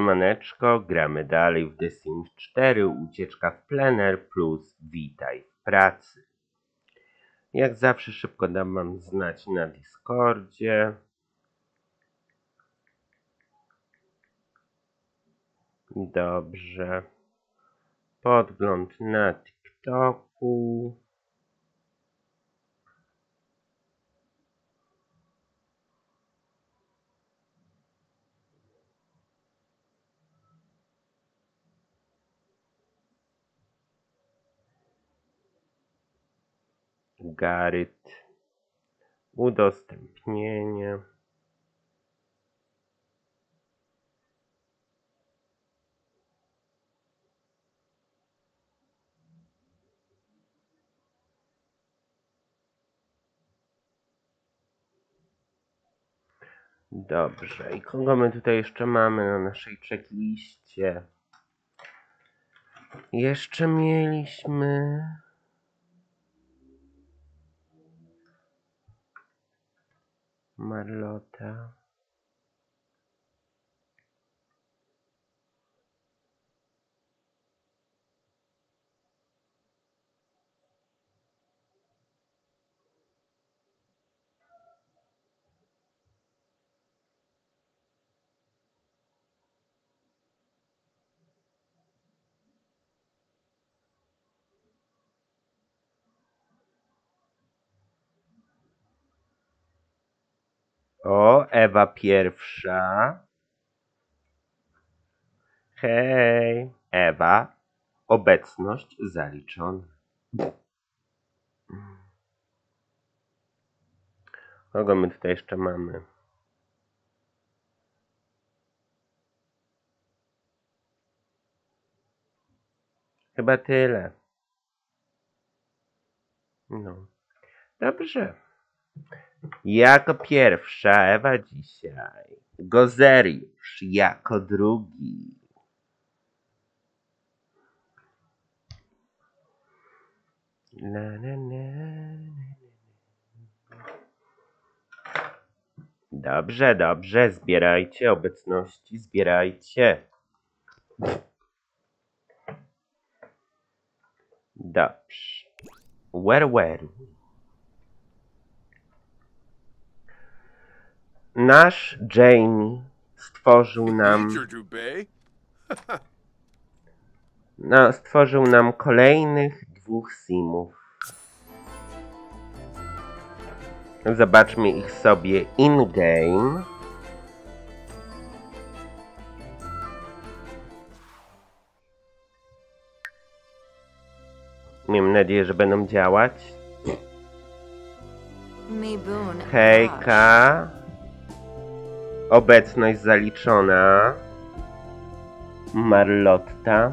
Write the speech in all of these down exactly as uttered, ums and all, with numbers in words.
siemaneczko, gramy dalej w The Sims cztery, ucieczka w plener plus witaj w pracy. Jak zawsze szybko dam wam znać na Discordzie. Dobrze. Podgląd na TikToku. Garyt. Udostępnienie. Dobrze. I kogo my tutaj jeszcze mamy na naszej checkliście? Jeszcze mieliśmy... Marlota. O, Ewa pierwsza. Hej, Ewa. Obecność zaliczona. Kogo my tutaj jeszcze mamy? Chyba tyle. No. Dobrze. Jako pierwsza Ewa dzisiaj. Gozeriusz jako drugi. Na, na, na. Dobrze, dobrze. Zbierajcie obecności, zbierajcie. Dobrze. Where were we? Nasz Jamie stworzył nam no, stworzył nam kolejnych dwóch simów. Zobaczmy ich sobie in-game. Mam nadzieję, że będą działać. Hejka. Obecność zaliczona. Marlotta.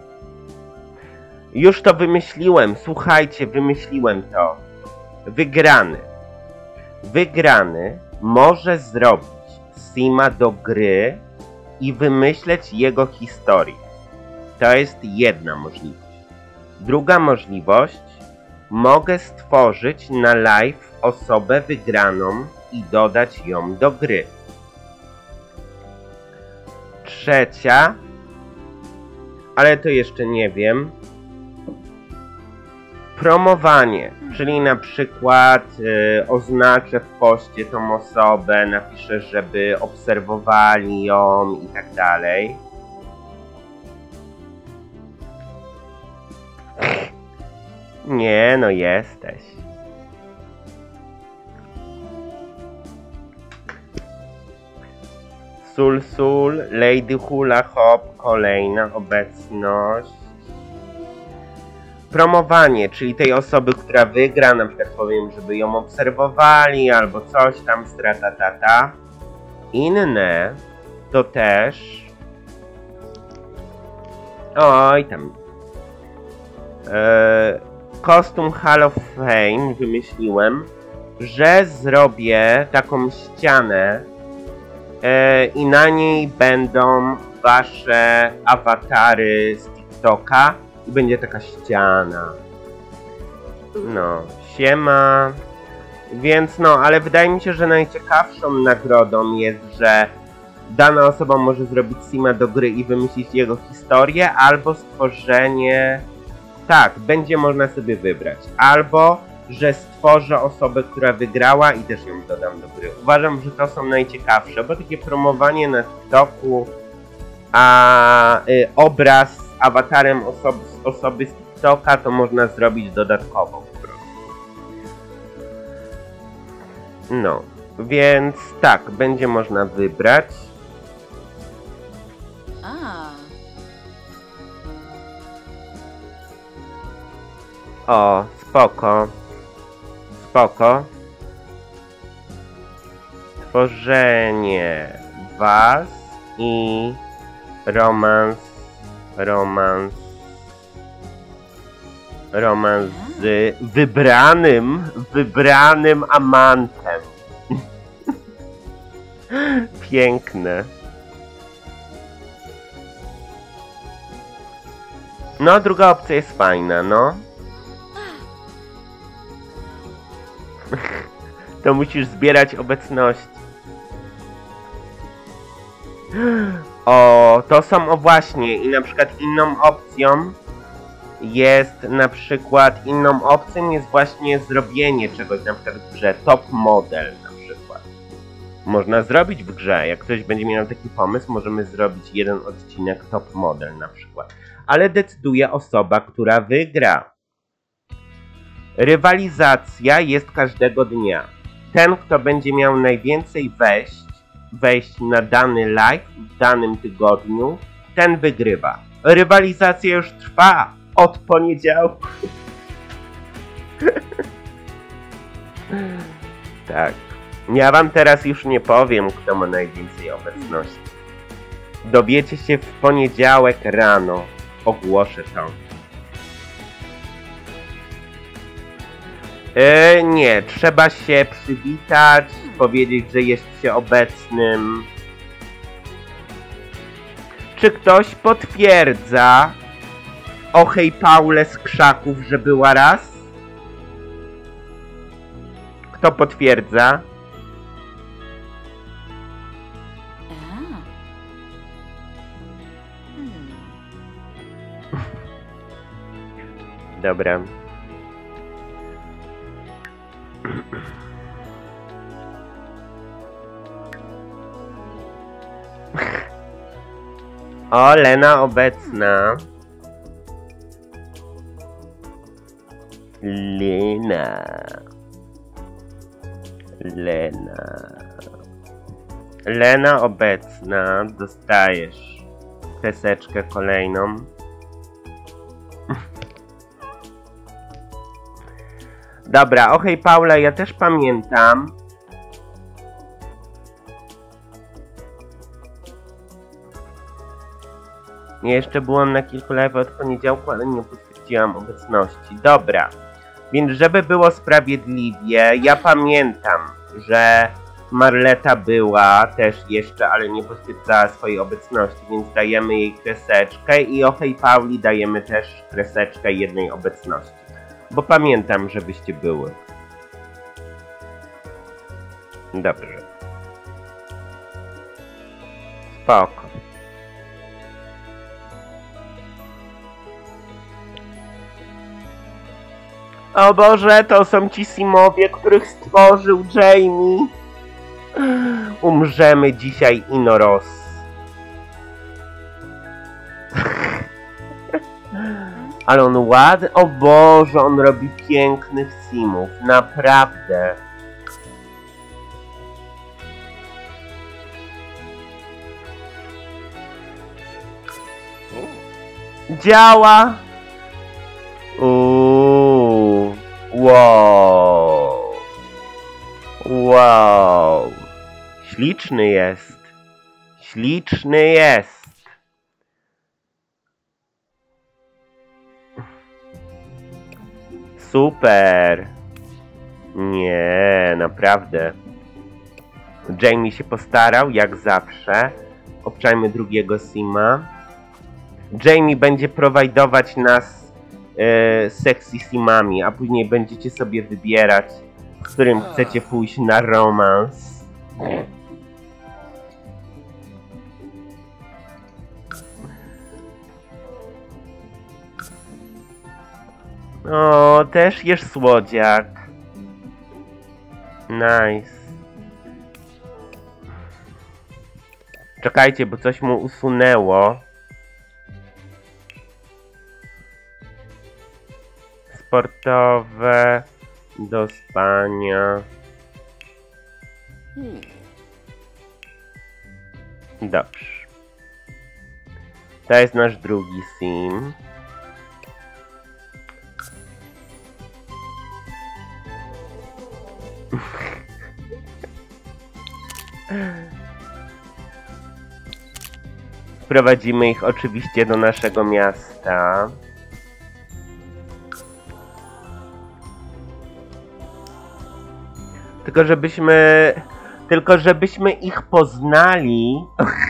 Już to wymyśliłem. Słuchajcie, wymyśliłem to. Wygrany. Wygrany może zrobić sima do gry i wymyśleć jego historię. To jest jedna możliwość. Druga możliwość. Mogę stworzyć na live osobę wygraną i dodać ją do gry. Trzecia, ale to jeszcze nie wiem, promowanie, czyli na przykład y, oznaczę w poście tą osobę, napiszę, żeby obserwowali ją i tak dalej. Nie, no jesteś. Sul Sul, Lady Hula Hop, kolejna obecność. Promowanie, czyli tej osoby, która wygra, na przykład powiem, żeby ją obserwowali, albo coś tam, stratatata. Inne to też... Oj, tam... Eee, Costume Hall of Fame wymyśliłem, że zrobię taką ścianę, i na niej będą wasze awatary z TikToka i będzie taka ściana. No, siema. Więc no, ale wydaje mi się, że najciekawszą nagrodą jest, że dana osoba może zrobić sima do gry i wymyślić jego historię, albo stworzenie... Tak, będzie można sobie wybrać. Albo, że stworzę osobę, która wygrała i też ją dodam do gry. Uważam, że to są najciekawsze, bo takie promowanie na TikToku, a y, obraz z awatarem osoby, osoby z TikToka to można zrobić dodatkowo po prostu. No, więc tak, będzie można wybrać. A. O, spoko. Spoko. Tworzenie was i romans, romans, romans z wybranym, wybranym amantem. Piękne. No, druga opcja jest fajna, no. To musisz zbierać obecności. O, to są, o właśnie, i na przykład inną opcją jest na przykład, inną opcją jest właśnie zrobienie czegoś, na przykład w grze, top model na przykład. Można zrobić w grze, jak ktoś będzie miał taki pomysł, możemy zrobić jeden odcinek top model na przykład. Ale decyduje osoba, która wygra. Rywalizacja jest każdego dnia. Ten, kto będzie miał najwięcej wejść, wejść na dany live w danym tygodniu, ten wygrywa. Rywalizacja już trwa od poniedziałku. Tak. Ja wam teraz już nie powiem, kto ma najwięcej obecności. Dowiecie się w poniedziałek rano. Ogłoszę to. Yy, nie, trzeba się przywitać, powiedzieć, że jest się obecnym. Czy ktoś potwierdza o hej Paulę z krzaków, że była raz? Kto potwierdza? Dobra. O, Lena obecna. Lena. Lena. Lena obecna. Dostajesz kreseczkę kolejną. Dobra, o hej Paula, ja też pamiętam. Ja jeszcze byłam na kilku live od poniedziałku, ale nie potwierdziłam obecności. Dobra, więc żeby było sprawiedliwie, ja pamiętam, że Marleta była też jeszcze, ale nie potwierdzała swojej obecności, więc dajemy jej kreseczkę i o hej Pauli dajemy też kreseczkę jednej obecności. Bo pamiętam, żebyście były. Dobrze. Spoko. O Boże, to są ci simowie, których stworzył Jamie. Umrzemy dzisiaj inoros. Ale on ładny, o Boże, on robi pięknych simów, naprawdę. Działa! Uuu, wow, wow, śliczny jest, śliczny jest. Super. Nie, naprawdę. Jamie się postarał, jak zawsze. Obczajmy drugiego sima. Jamie będzie prowajdować nas e, sexy simami, a później będziecie sobie wybierać, z którym chcecie pójść na romans. O, też jesz słodziak. Nice. Czekajcie, bo coś mu usunęło. Sportowe do spania. Dobrze. To jest nasz drugi sim. Wprowadzimy ich oczywiście do naszego miasta. Tylko żebyśmy... Tylko żebyśmy ich poznali,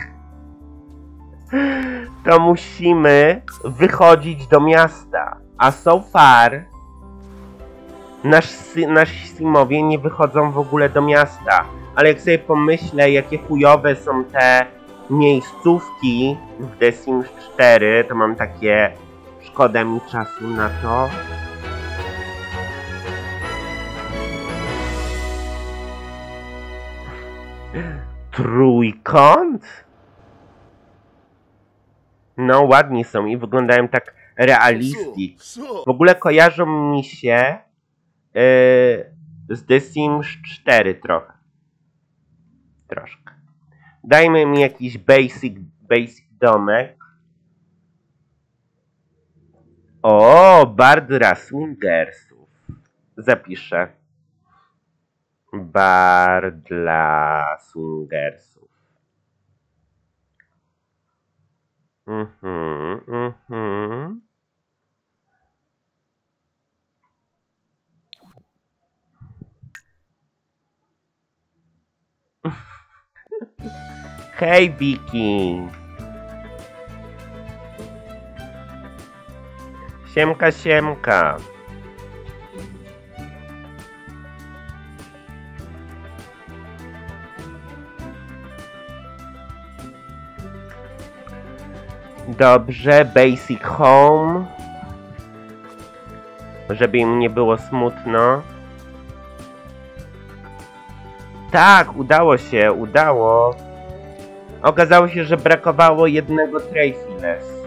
to musimy wychodzić do miasta. A so far nasz, nasi simowie nie wychodzą w ogóle do miasta. Ale jak sobie pomyślę, jakie chujowe są te miejscówki w The Sims cztery, to mam takie... Szkoda mi czasu na to. Trójkąt? No ładni są i wyglądają tak realistic. W ogóle kojarzą mi się yy, z The Sims cztery trochę. Troszkę. Dajmy mi jakiś basic, basic domek. O, bar dla swingersów. Zapiszę. Bar dla swingersów. Mhm, mhm. Hej, Wiki. Siemka, siemka. Dobrze, basic home. Żeby im nie było smutno. Tak, udało się, udało. Okazało się, że brakowało jednego Trayfiles.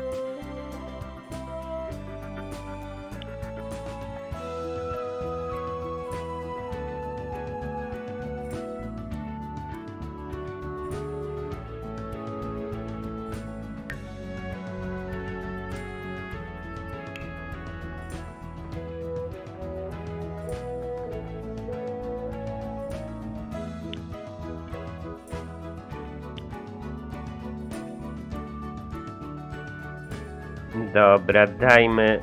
Dobra, dajmy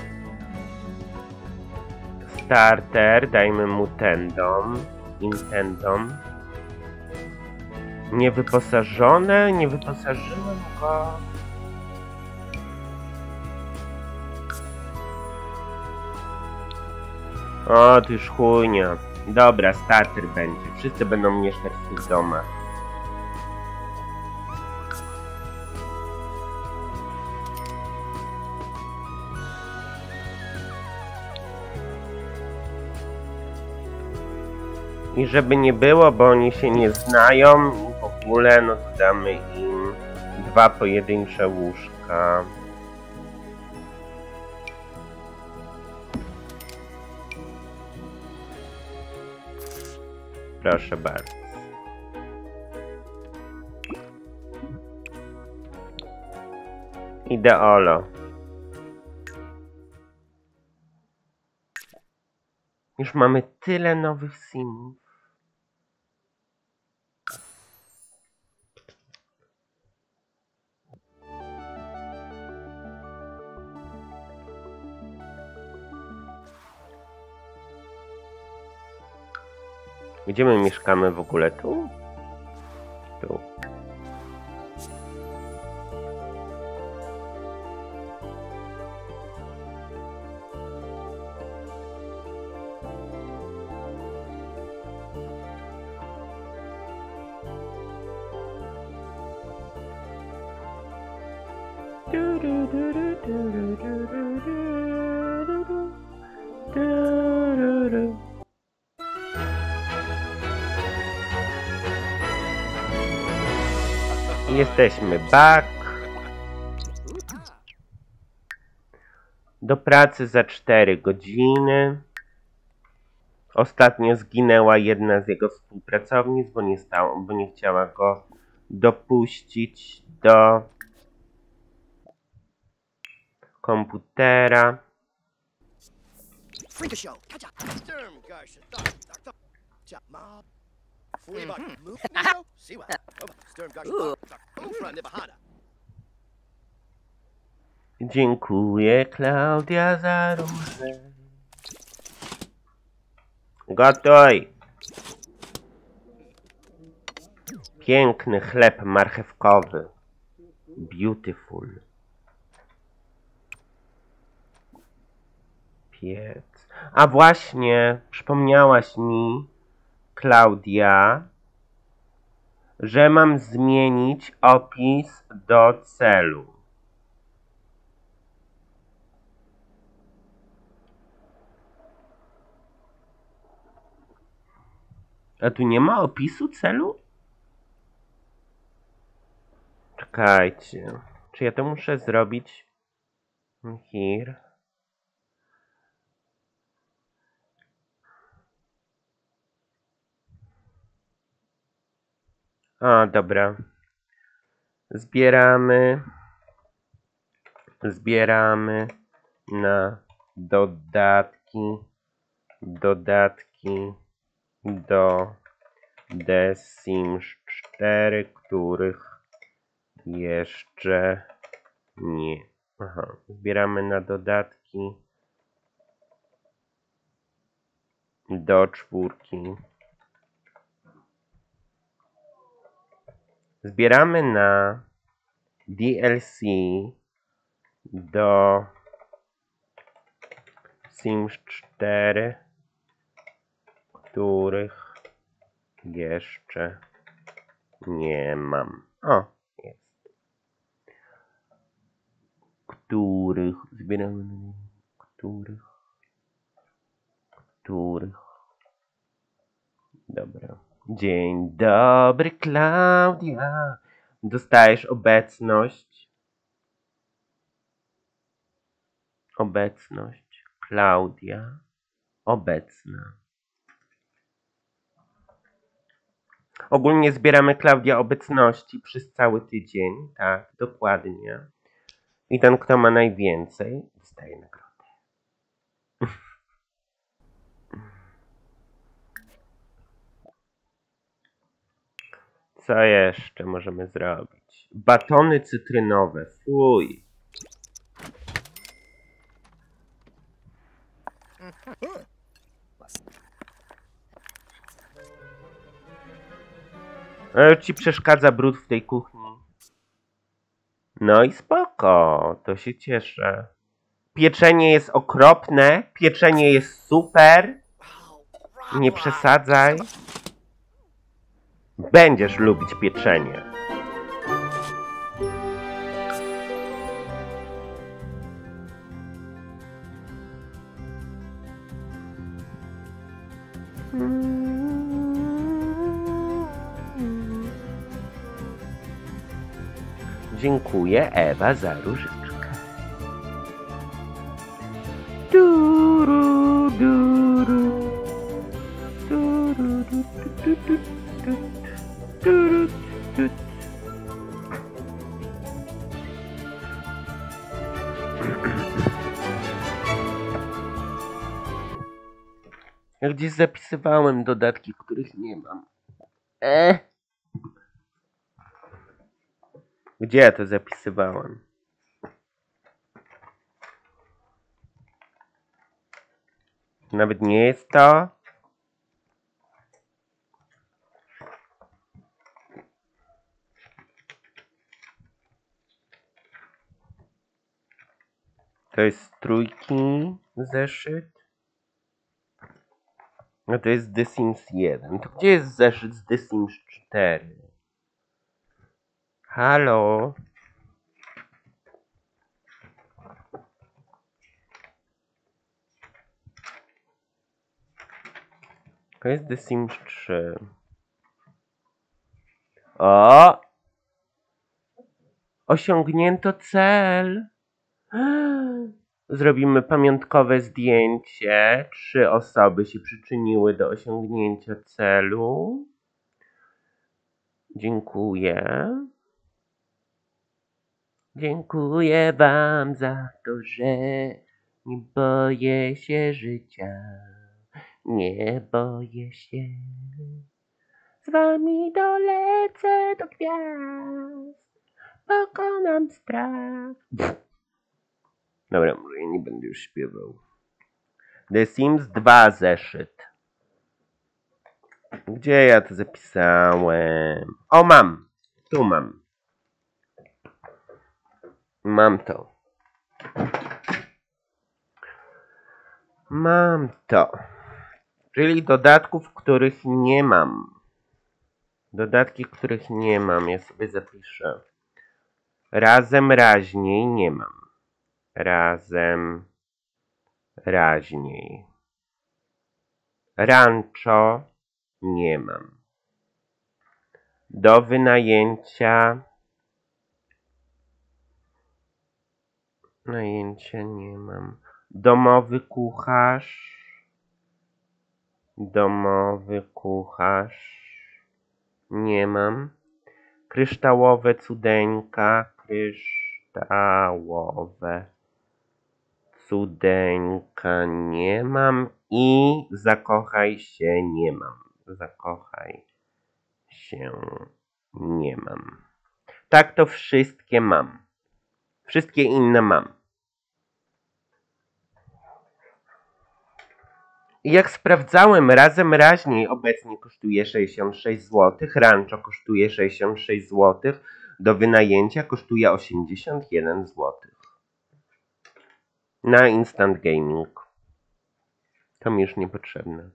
starter, dajmy mu tendom, intendom. Niewyposażone, nie wyposażyłem go. O, to już chujnia. Dobra, starter będzie. Wszyscy będą mieszkać w tych domach. I żeby nie było, bo oni się nie znają i w ogóle, no to damy im dwa pojedyncze łóżka. Proszę bardzo. Ideolo. Już mamy tyle nowych simów. Gdzie my mieszkamy w ogóle? Tu? Tu. Jesteśmy back. Do pracy za cztery godziny. Ostatnio zginęła jedna z jego współpracownic, bo nie, stało, bo nie chciała go dopuścić do komputera. Dziękuję, Klaudia, za różę. Gotuj! Piękny chleb marchewkowy. Beautiful. Piec. A właśnie, przypomniałaś mi, Klaudia, że mam zmienić opis do celu. A tu nie ma opisu celu? Czekajcie. Czy ja to muszę zrobić? Here. A, dobra. Zbieramy. Zbieramy na dodatki. Dodatki do The Sims cztery, których jeszcze nie. Aha, zbieramy na dodatki do czwórki. Zbieramy na D L C do Sims cztery, których jeszcze nie mam. O, jest. Których zbieramy, których, których. Dobra. Dzień dobry, Klaudia. Dostajesz obecność. Obecność. Klaudia. Obecna. Ogólnie zbieramy, Klaudia, obecności przez cały tydzień. Tak, dokładnie. I ten, kto ma najwięcej, dostaje nagrodę. Co jeszcze możemy zrobić? Batony cytrynowe. Fuj. E, ci przeszkadza brud w tej kuchni. No i spoko. To się cieszę. Pieczenie jest okropne. Pieczenie jest super. Nie przesadzaj. Będziesz lubić pieczenie. Dziękuję, Ewa, za różyczkę. Duru, duru. Duru, du, du, du, du, du. Duru, du. Ja gdzieś zapisywałem dodatki, których nie mam. E? Gdzie ja to zapisywałem? Nawet nie jest to. To jest trójki zeszyt. No to jest The Sims jeden. To gdzie jest zeszyt z The Sims cztery? Halo? To jest The Sims trzy. O! Osiągnięto cel. Zrobimy pamiątkowe zdjęcie. Trzy osoby się przyczyniły do osiągnięcia celu. Dziękuję. Dziękuję wam za to, że nie boję się życia. Nie boję się. Z wami dolecę do gwiazd. Pokonam strach. Dobra, może ja nie będę już śpiewał. The Sims dwa zeszyt. Gdzie ja to zapisałem? O, mam. Tu mam. Mam to. Mam to. Czyli dodatków, których nie mam. Dodatki, których nie mam. Ja sobie zapiszę. Razem raźniej nie mam. Razem raźniej. Rancho nie mam. Do wynajęcia. Najęcia nie mam. Domowy kucharz. Domowy kucharz. Nie mam. Kryształowe cudeńka. Kryształowe cudeńka nie mam. I zakochaj się nie mam. Zakochaj się nie mam. Tak to wszystkie mam. Wszystkie inne mam. I jak sprawdzałem, razem raźniej obecnie kosztuje sześćdziesiąt sześć złotych, Rancho kosztuje sześćdziesiąt sześć złotych, do wynajęcia kosztuje osiemdziesiąt jeden złotych. Na Instant Gaming. To mi już niepotrzebne.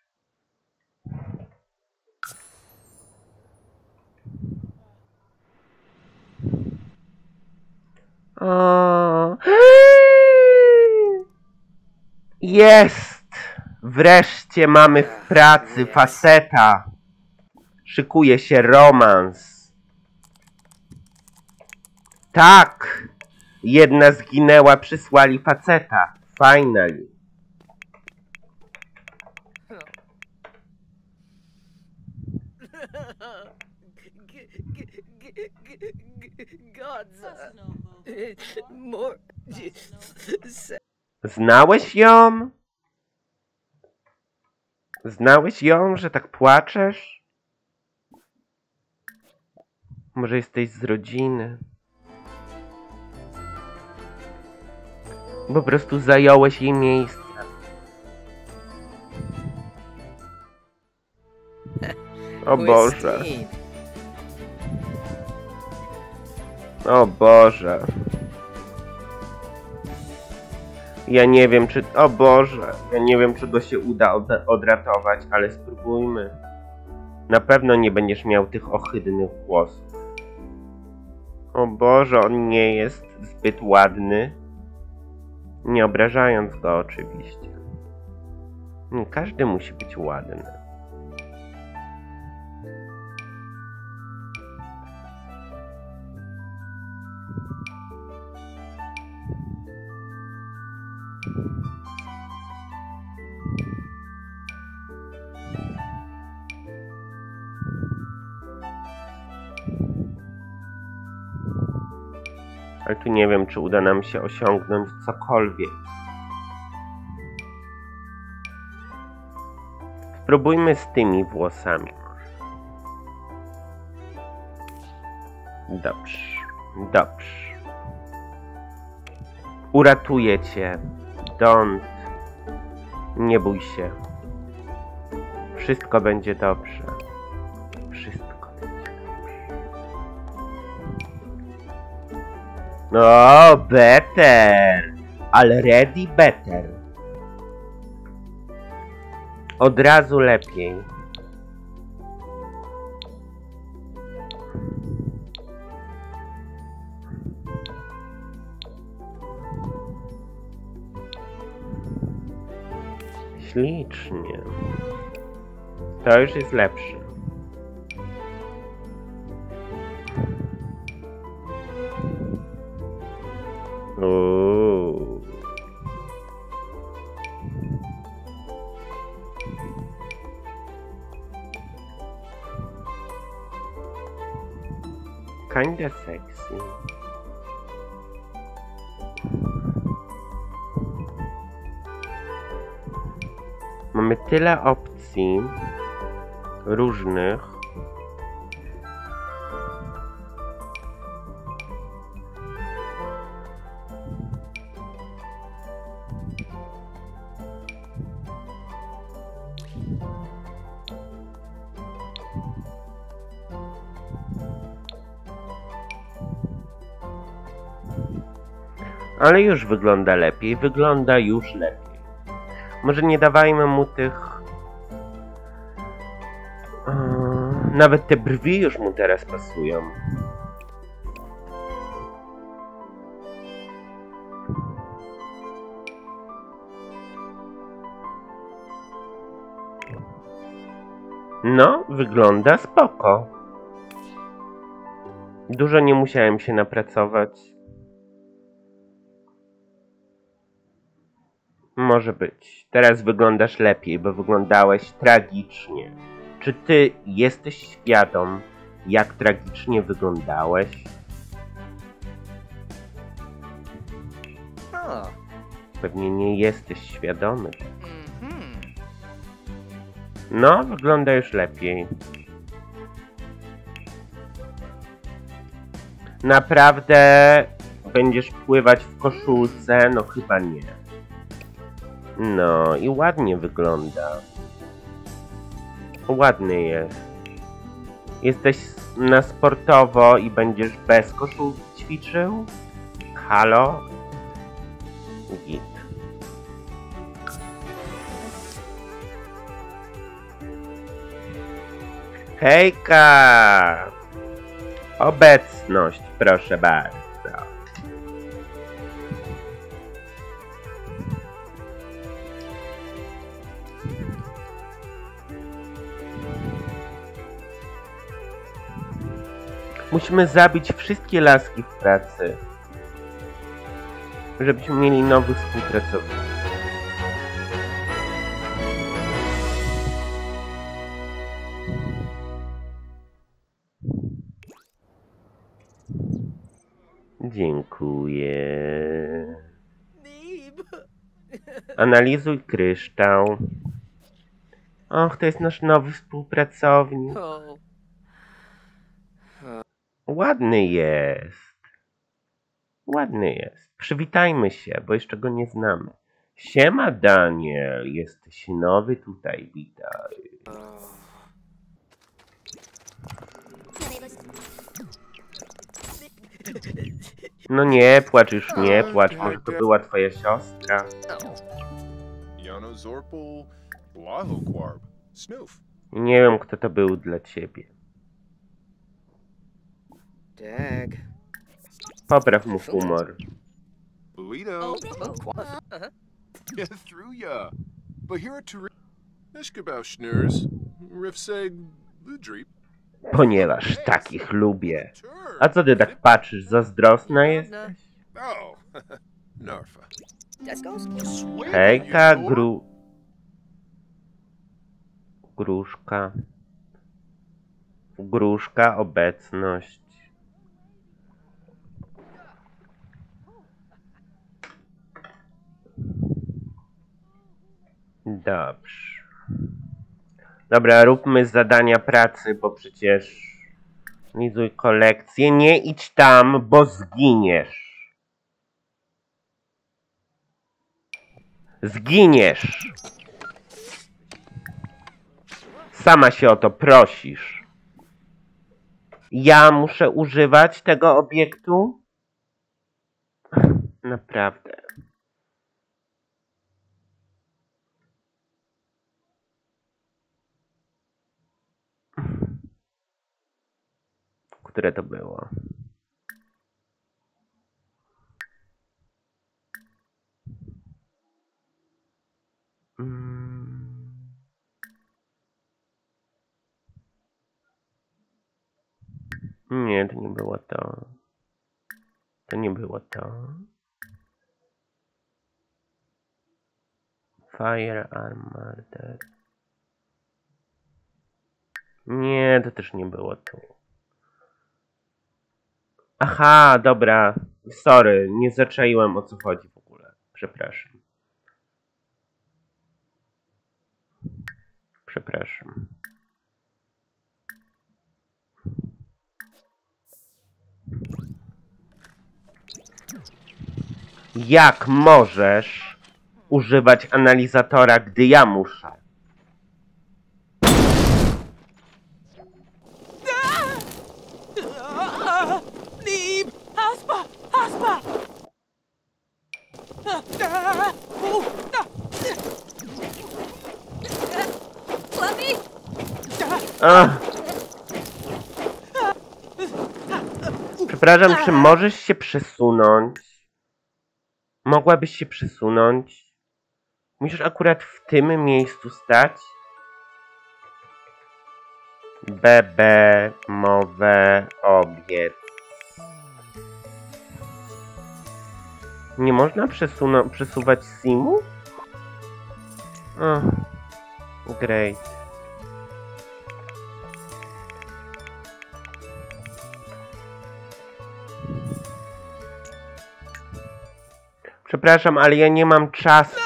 O. Jest! Wreszcie mamy w pracy faceta. Szykuje się romans. Tak! Jedna zginęła, przysłali faceta. Finally. Znałeś ją? Znałeś ją, że tak płaczesz? Może jesteś z rodziny? Po prostu zająłeś jej miejsce. O Boże. O Boże. Ja nie wiem, czy... O Boże. Ja nie wiem, czy go się uda od odratować, ale spróbujmy. Na pewno nie będziesz miał tych ohydnych włosów. O Boże, on nie jest zbyt ładny. Nie obrażając go oczywiście. Nie każdy musi być ładny. Ale tu nie wiem, czy uda nam się osiągnąć cokolwiek. Spróbujmy z tymi włosami. Dobrze, dobrze. Uratuję cię. Don't. Nie bój się. Wszystko będzie dobrze. Wszystko będzie dobrze. No, better. Already better. Od razu lepiej. Ślicznie. To już jest lepsze. Ooh. Kinda sexy. Mamy tyle opcji różnych. Ale już wygląda lepiej, wygląda już lepiej. Może nie dawajmy mu tych... Yy, nawet te brwi już mu teraz pasują. No, wygląda spoko. Dużo nie musiałem się napracować. Może być. Teraz wyglądasz lepiej, bo wyglądałeś tragicznie. Czy ty jesteś świadom, jak tragicznie wyglądałeś? A. Pewnie nie jesteś świadomy. Mhm. No, wygląda już lepiej. Naprawdę będziesz pływać w koszulce? No chyba nie. No i ładnie wygląda. Ładny jest. Jesteś na sportowo i będziesz bez koszulki ćwiczył? Halo? Git. Hejka! Obecność, proszę bardzo. Musimy zabić wszystkie laski w pracy, żebyśmy mieli nowych współpracowników. Dziękuję. Analizuj kryształ. Och, to jest nasz nowy współpracownik. O. Ładny jest. Ładny jest. Przywitajmy się, bo jeszcze go nie znamy. Siema, Daniel. Jesteś nowy tutaj, witaj. No nie płacz, już nie płacz. Może to była twoja siostra. Jano Zorpal, Blahoquarb, Snoof. Nie wiem, kto to był dla ciebie. Dag. Popraw mu humor. Buito. Uh-huh. Yeah, through ya. But here at Turi, Ishkabau Schnurs, Rifseg, Ludreep. Ponieważ takich lubię. A co ty tak patrzysz? Zazdrosna jesteś? Oh, Narfa. Descos? Hejka, gru... Gruszka. Gruszka, obecność. Dobrze. Dobra, róbmy zadania pracy, bo przecież... Analizuj kolekcję. Nie idź tam, bo zginiesz. Zginiesz. Sama się o to prosisz. Ja muszę używać tego obiektu? Naprawdę. Które to było? Mm. Nie, to nie było to. To nie było to. Firearm Murder. Nie, to też nie było tu. Aha, dobra. Sorry, nie zaczaiłem, o co chodzi w ogóle. Przepraszam. Przepraszam. Jak możesz używać analizatora, gdy ja muszę? Leave! Aspa! Aspa! Fluffy! Ach. Przepraszam, czy możesz się przesunąć? Mogłabyś się przesunąć? Musisz akurat w tym miejscu stać? B B, mowę, obiec. Nie można przesuno- przesuwać simu? Oh, great. Przepraszam, ale ja nie mam czasu.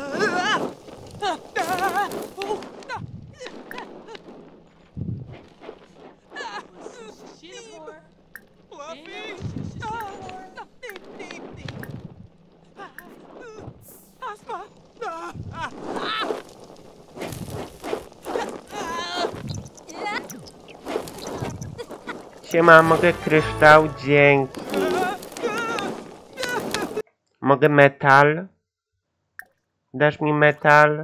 Siema, mogę kryształ? Dzięki. Mogę metal? Dasz mi metal?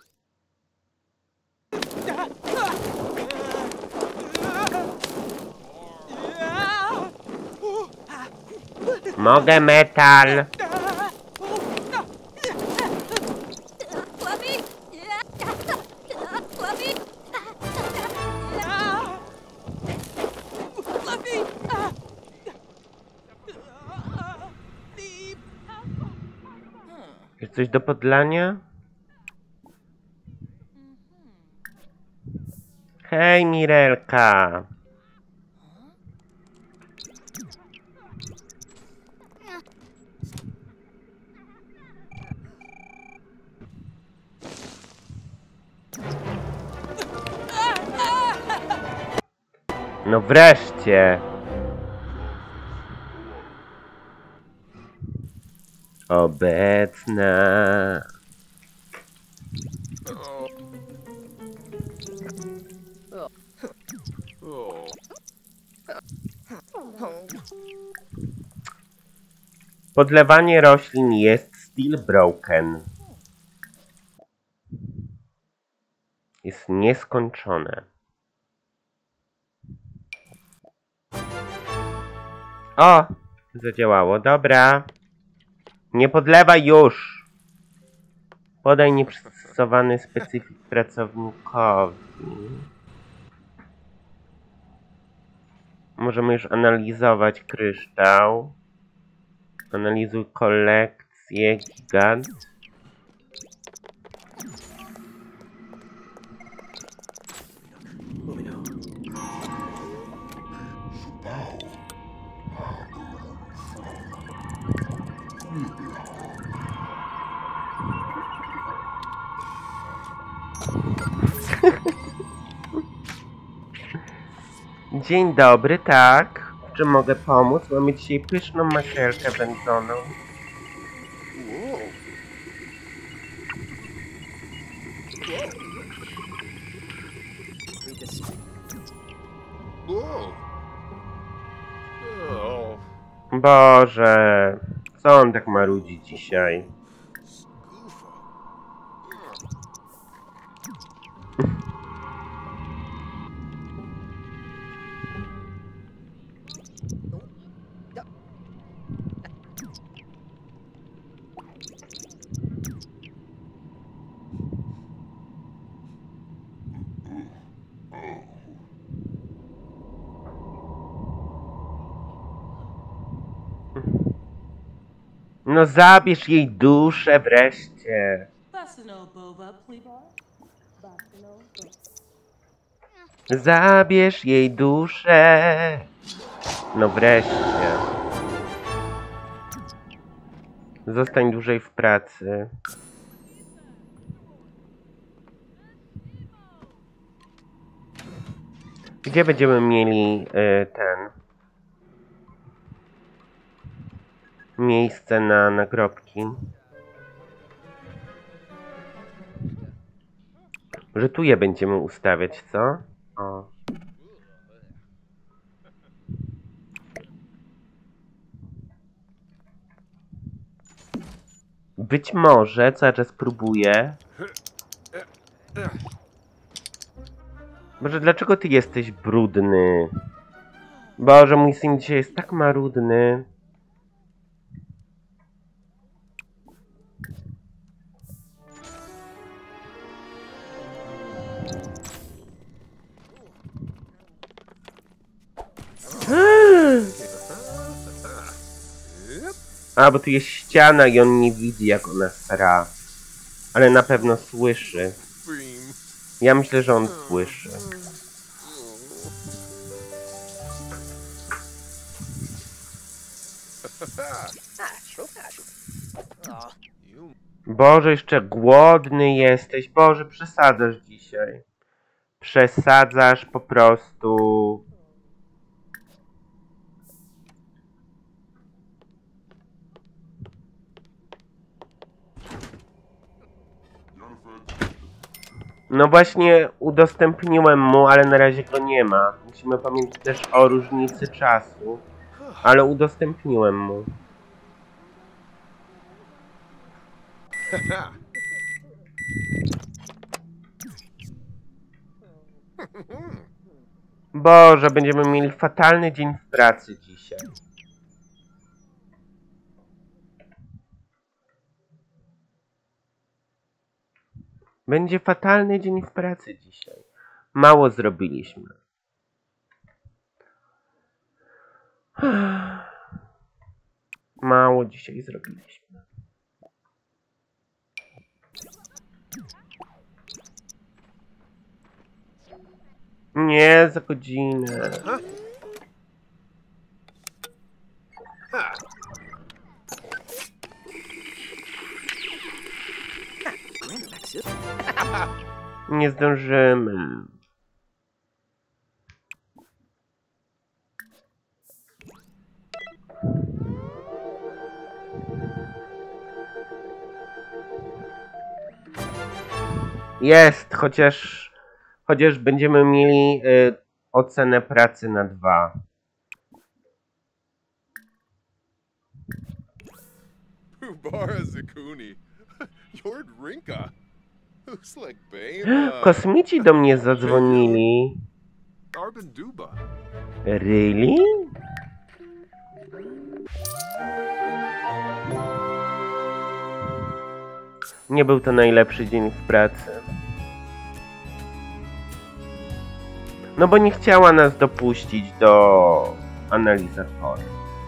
Mogę metal? Fluffy! Fluffy! Fluffy! Jest coś do podlania? Hej, Mirelka! No wreszcie! Obecna. Oh. Podlewanie roślin jest still broken. Jest nieskończone. O! Zadziałało. Dobra. Nie podlewaj już! Podaj nieprzystosowany specyfik pracownikowi. Możemy już analizować kryształ. Analizuj kolekcję gigant. Dzień dobry, tak. W czym mogę pomóc? Mamy dzisiaj pyszną makrelkę wędzoną. Whoa. Oh. Boże, co on tak marudzi dzisiaj? No zabierz jej duszę wreszcie. Zabierz jej duszę. No wreszcie. Zostań dłużej w pracy. Gdzie będziemy mieli y, ten miejsce na nagrobki? Że tu je będziemy ustawiać, co? O. Być może, cały czas próbuję. Boże, dlaczego ty jesteś brudny? Boże, mój syn dzisiaj jest tak marudny. A, bo tu jest ściana i on nie widzi, jak ona stara. Ale na pewno słyszy. Ja myślę, że on słyszy. Boże, jeszcze głodny jesteś. Boże, przesadzasz dzisiaj. Przesadzasz po prostu. No właśnie udostępniłem mu, ale na razie go nie ma. Musimy pamiętać też o różnicy czasu. Ale udostępniłem mu. Boże, będziemy mieli fatalny dzień w pracy dzisiaj. Będzie fatalny dzień w pracy dzisiaj. Mało zrobiliśmy. Mało dzisiaj zrobiliśmy. Nie, za godzinę. Nie zdążymy. Jest, chociaż chociaż będziemy mieli y, ocenę pracy na dwa. Ubara Zakuni. Yordrinka. Uslik Bema. Kosmici do mnie zadzwonili. Arbenduba. Really? Nie był to najlepszy dzień w pracy. No bo nie chciała nas dopuścić do analizatora.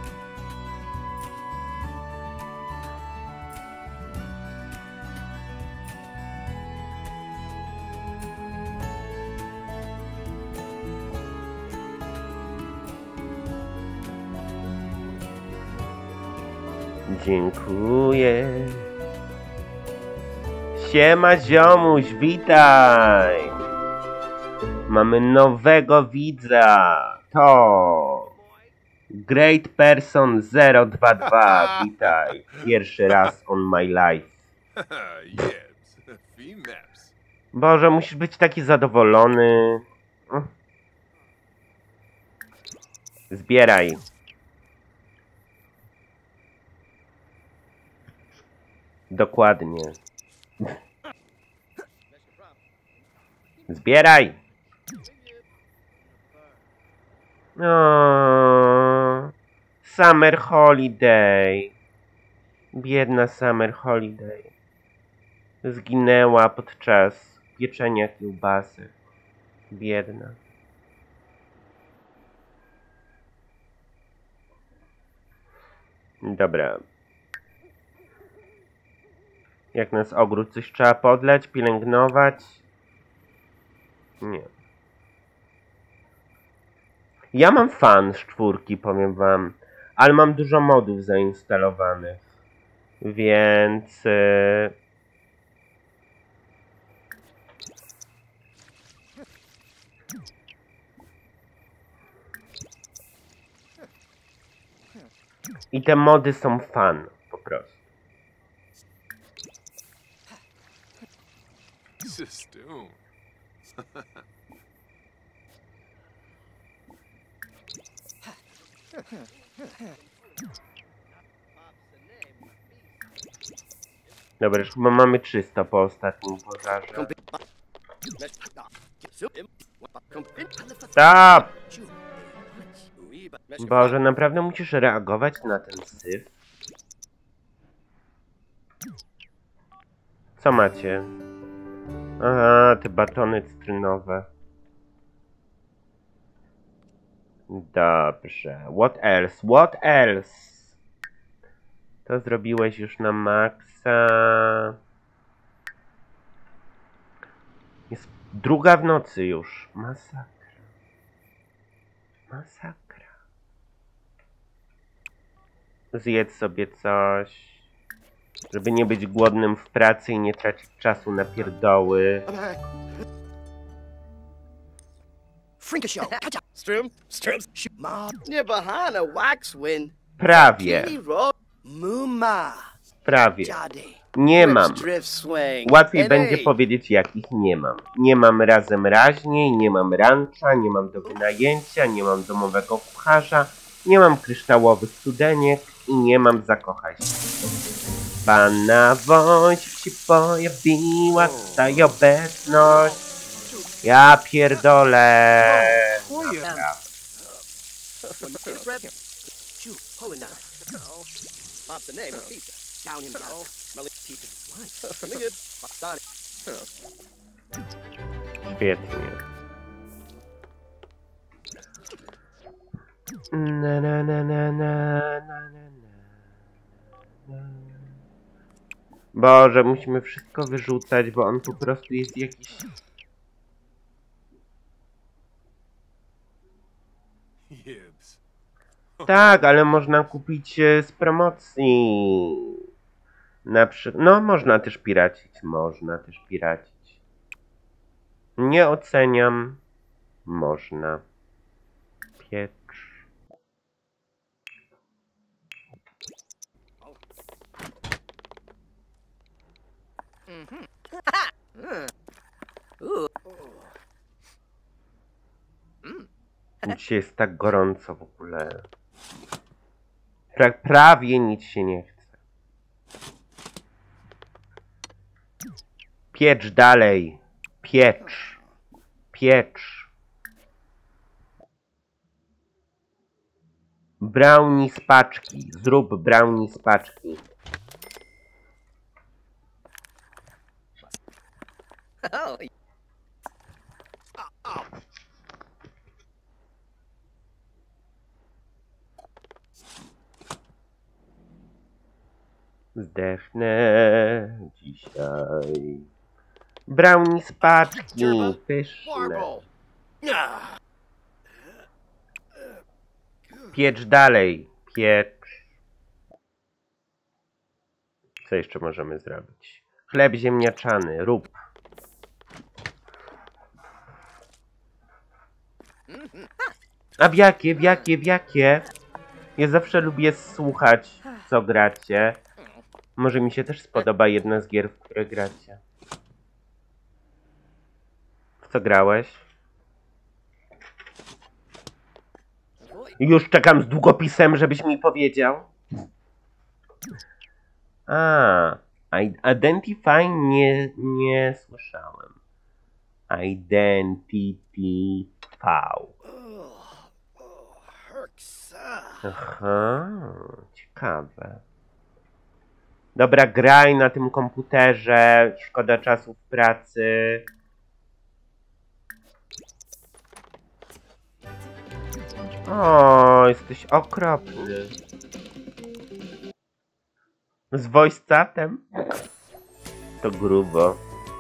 Dziękuję. Siema ziomuś, witaj. Mamy nowego widza. To Great Person zero dwa dwa. Witaj. Pierwszy raz on my life. Yes. Fee maps. Boże, musisz być taki zadowolony. Zbieraj. Dokładnie. Zbieraj. O, Summer Holiday. Biedna Summer Holiday. Zginęła podczas pieczenia kiełbasy. Biedna. Dobra. Jak nas ogród, coś trzeba podleć, pielęgnować? Nie. Ja mam fan z czwórki, powiem wam. Ale mam dużo modów zainstalowanych. Więc... Yy... I te mody są fan, po prostu. Sistoon. Dobra, już chyba mamy czysto po ostatnim pożarze. Stop! Boże, naprawdę musisz reagować na ten syf? Co macie? Aha, te batony cytrynowe. Dobrze. What else? What else? To zrobiłeś już na maksa. Jest druga w nocy już. Masakra. Masakra. Zjedz sobie coś. Żeby nie być głodnym w pracy i nie tracić czasu na pierdoły. Frinkashow. Strum, strum, ma. Nie bahana wax win. Prawie. Muma. Prawie. Nie mam. Łatwiej N A. będzie powiedzieć, jakich nie mam. Nie mam razem raźniej, nie mam rancza, nie mam do wynajęcia, nie mam domowego kucharza, nie mam kryształowych studeniek i nie mam zakochać się. Pana Wojciech się pojawiła tutaj obecność. Ja pierdolę. Dobra. Świetnie. Na, na, na, na, na, na, na, na. Boże, musimy wszystko wyrzucać, bo on po prostu jest jakiś... Yibs. Tak, ale można kupić e, z promocji. Na przykład... No, można też piracić. Można też piracić. Nie oceniam. Można. Piecz. Dzisiaj jest tak gorąco w ogóle. Pra prawie nic się nie chce. Piecz dalej. Piecz. Piecz. Brownie z paczki. Zrób brownie z paczki. Zdechnę dzisiaj. Brownie z paczki. Pyszne. Piecz dalej. Piecz. Co jeszcze możemy zrobić? Chleb ziemniaczany. Rób. A w jakie, w jakie, w jakie? Ja zawsze lubię słuchać, co gracie. Może mi się też spodoba jedna z gier, w które gracie. W co grałeś? Już czekam z długopisem, żebyś mi powiedział. A, Identify nie, nie słyszałem. Identity V. Aha, ciekawe. Dobra, graj na tym komputerze. Szkoda czasu w pracy. O, jesteś okropny. Z voice chatem? To grubo.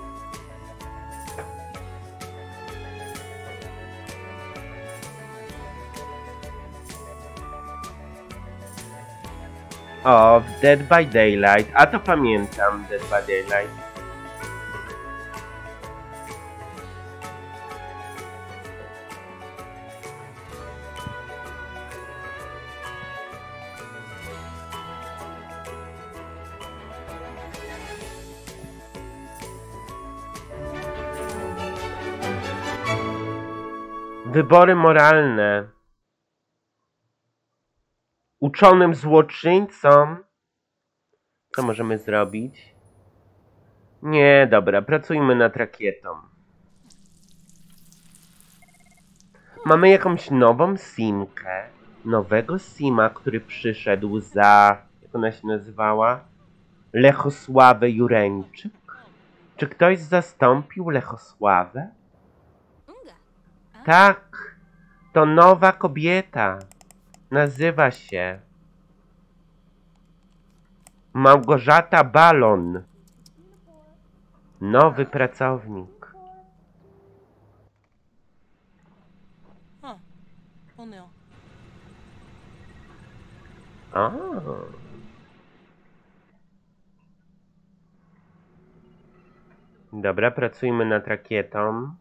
O, w Dead by Daylight. A to pamiętam, Dead by Daylight. Wybory moralne. Uczonym złoczyńcom. Co możemy zrobić? Nie, dobra, pracujmy nad rakietą. Mamy jakąś nową simkę. Nowego sima, który przyszedł za... Jak ona się nazywała? Lechosławę Jureńczyk? Czy ktoś zastąpił Lechosławę? Tak, to nowa kobieta. Nazywa się Małgorzata Balon. Nowy pracownik. Huh. Well, no. O. Dobra, pracujmy nad rakietą.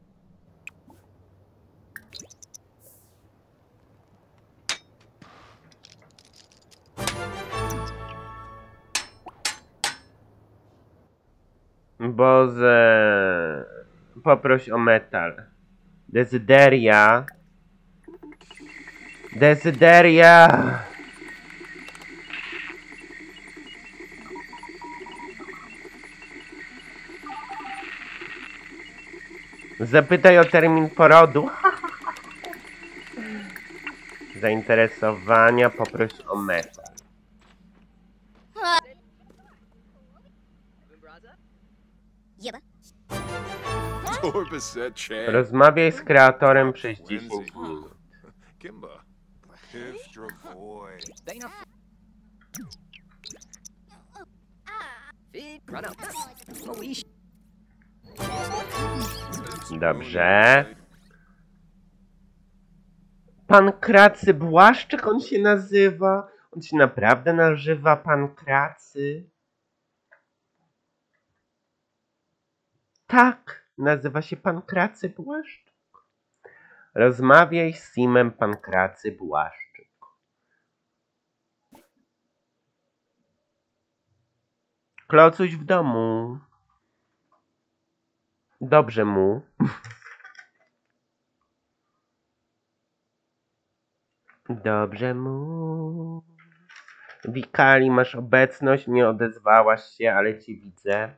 Boże, poproś o metal. Dezyderia. Dezyderia. Zapytaj o termin porodu. Zainteresowania, poproś o metal. Torbaset Chan. Rozmawiaj z kreatorem przez dziesięć minut. Kimba. Hifstra boy. Dobrze. Pan Kracy Błaszczyk on się nazywa? On się naprawdę nazywa Pan Kracy? Tak, nazywa się Pan Kracy Błaszczyk. Rozmawiaj z Simem Pan Kracy Błaszczyk. Klocuś w domu. Dobrze mu. Dobrze mu. Wikali, masz obecność, nie odezwałaś się, ale cię widzę.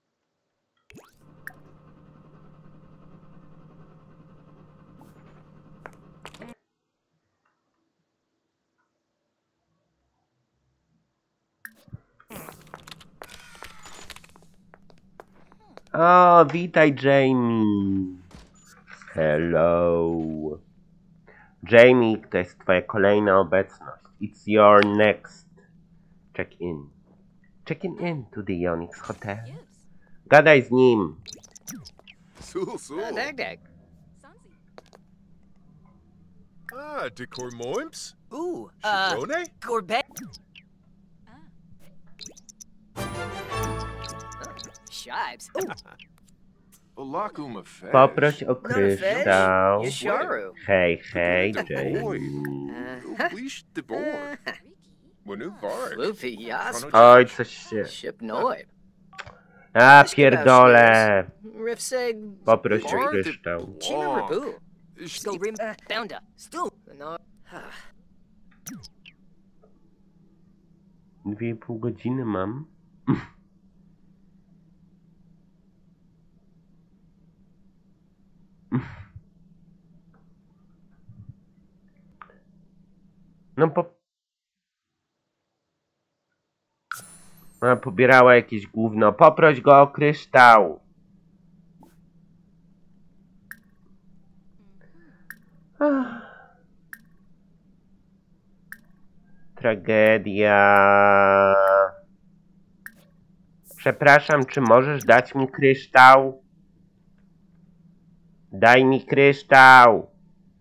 O, witaj Jamie. Hello. Jamie, to jest twoja kolejna obecność. It's your next check-in. Check-in in to the Onyx Hotel. Gadaj z nim. Sul sul. Dag dag. Ah, decor moimps? Ooh, uh, Shabrone? Gorbet. Shibes. Balakuma Fesh. Poproś o Not a kryształ. fish. Yasharu. Hej, hej, The boy. Jamie. Ublish de boy. Wanu vark. Luffy, yas. Oj, coś się... Ship noib. A, pierdolę. Rifseg. Poproś o kryształ. Chima Rabu. Sto- Rim. Bounda. Stu. No. Dwie i pół godziny mam. No po... A, pobierała jakieś gówno. Poproś go o kryształ. Ach. Tragedia. Przepraszam, czy możesz dać mi kryształ? Daj mi kryształ!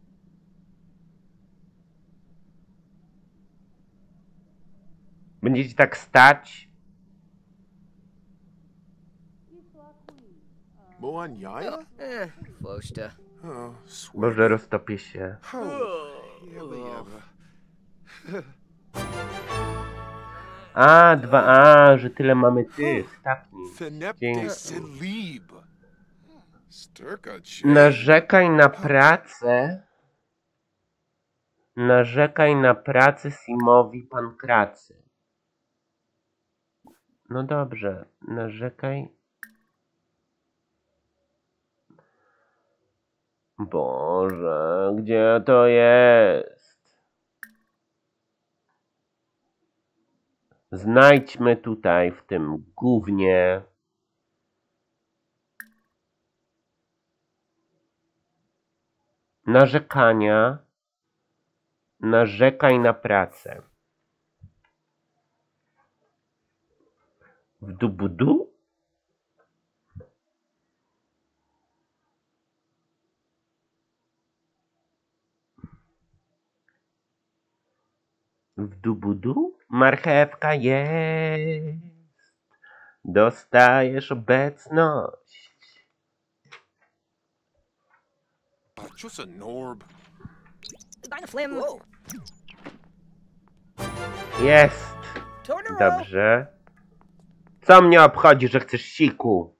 Będziecie tak stać? Moan Yaya? Eh, close to. Oh, sweet. Boże, roztopię się. Yabba yabba. A, dwa A, że tyle mamy tych. Tapnij. Fenep Dzięki. de Selib. Sturka Narzekaj na pracę. Narzekaj na pracę Simowi Pankracy. No dobrze, narzekaj. Boże, gdzie to jest? Znajdźmy tutaj w tym gównie. Narzekania. Narzekaj na pracę. W dubudu? W dubudu? Marchewka jest. Dostajesz obecność. Just a norb. Dino Flim. Whoa. Jest. Tornado. Dobrze. Co mnie obchodzi, że chcesz siku?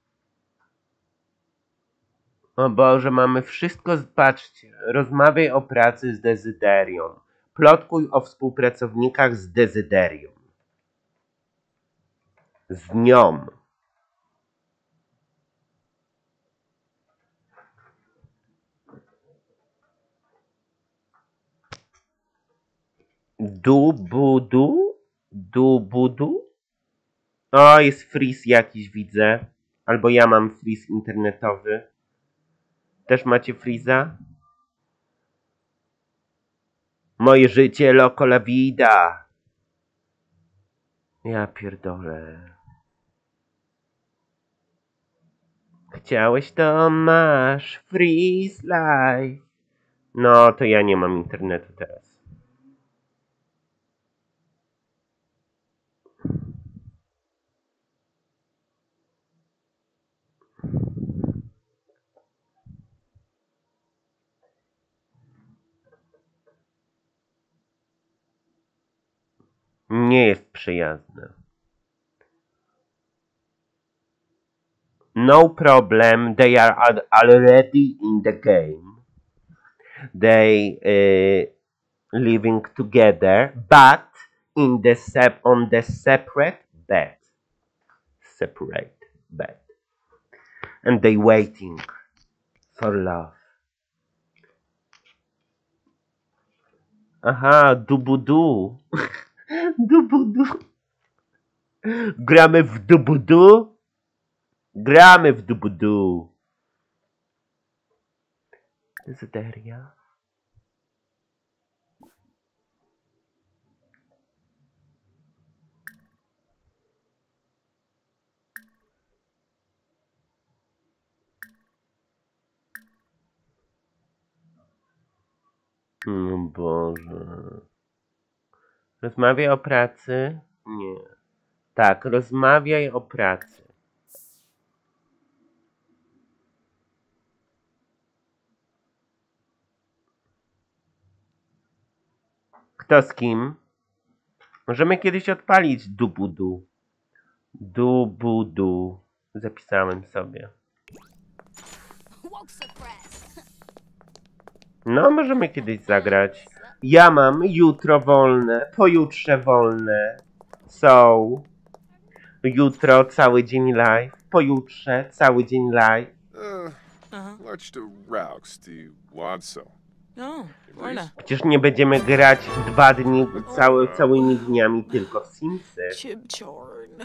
O Boże, mamy wszystko. Patrzcie. Rozmawiaj o pracy z Dezyderią. Plotkuj o współpracownikach z Dezyderią. Z nią. Dubudu? Dubudu? O, jest freeze jakiś, widzę. Albo ja mam freeze internetowy. Też macie freeza? Moje życie loco la vida. Ja pierdolę. Chciałeś, to masz. Freeze life. No, to ja nie mam internetu teraz. Nie jest przyjazne. No problem, they are al- already in the game. They uh, living together, but in the sep on the separate bed. Separate bed. And they waiting for love. Aha, dubudu. Dubudu. Gramy w dubudu? Gramy w dubudu. Dezyderia. O Boże. Rozmawiaj o pracy? Nie. Tak, rozmawiaj o pracy. Kto z kim? Możemy kiedyś odpalić dubudu. Dubudu. Zapisałem sobie. No, możemy kiedyś zagrać. Ja mam jutro wolne, pojutrze wolne. So, jutro cały dzień live, pojutrze cały dzień live. Uh, Uh-huh. Larch to Raux to Wadso. No, Orna. Przecież nie będziemy grać dwa dni, całe, całymi dniami tylko w Simsy. Chibchorn.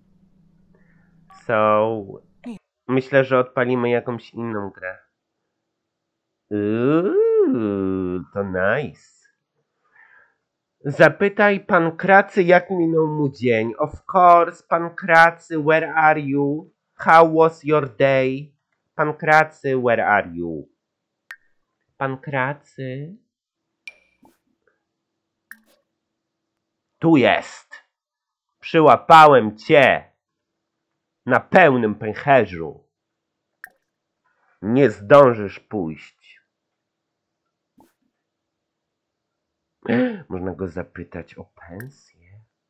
So, myślę, że odpalimy jakąś inną grę. Uuu, to nice. Zapytaj Pankracy, jak minął mu dzień. Of course, Pankracy, where are you? How was your day? Pankracy, where are you? Pankracy? Tu jest. Przyłapałem cię na pełnym pęcherzu. Nie zdążysz pójść. Można go zapytać o pensję.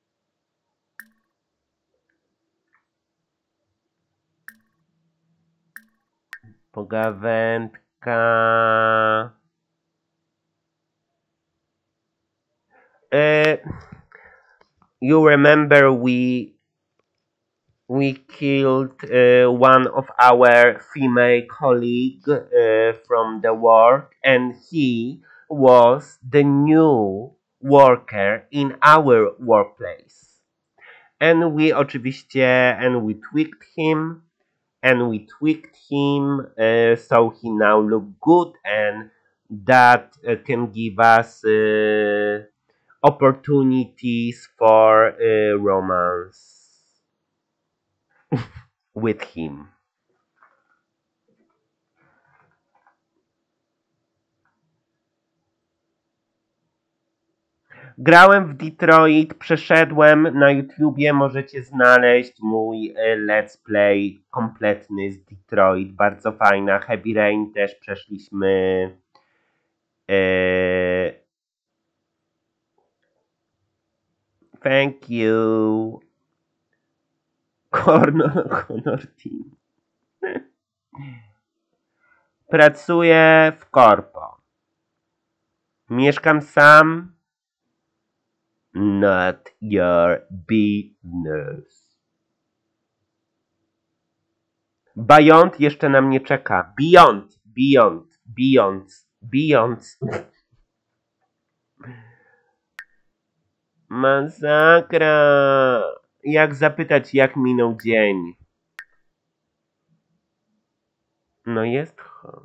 Pogawędka. Uh, you remember we we killed uh, one of our female colleague uh, from the work, and he was the new worker in our workplace. And we oczywiście, and we tweaked him, and we tweaked him uh, so he now look good, and that uh, can give us uh, opportunities for uh, romance with him. Grałem w Detroit, przeszedłem na YouTubie, możecie znaleźć mój e, let's play kompletny z Detroit, bardzo fajna. Heavy Rain też przeszliśmy. E... Thank you. Cornor, Connor Team. Pracuję w korpo. Mieszkam sam. Not your business. Beyond jeszcze na mnie czeka. Beyond, beyond, beyond, beyond. Masakra. Jak zapytać, jak minął dzień? No jest cho.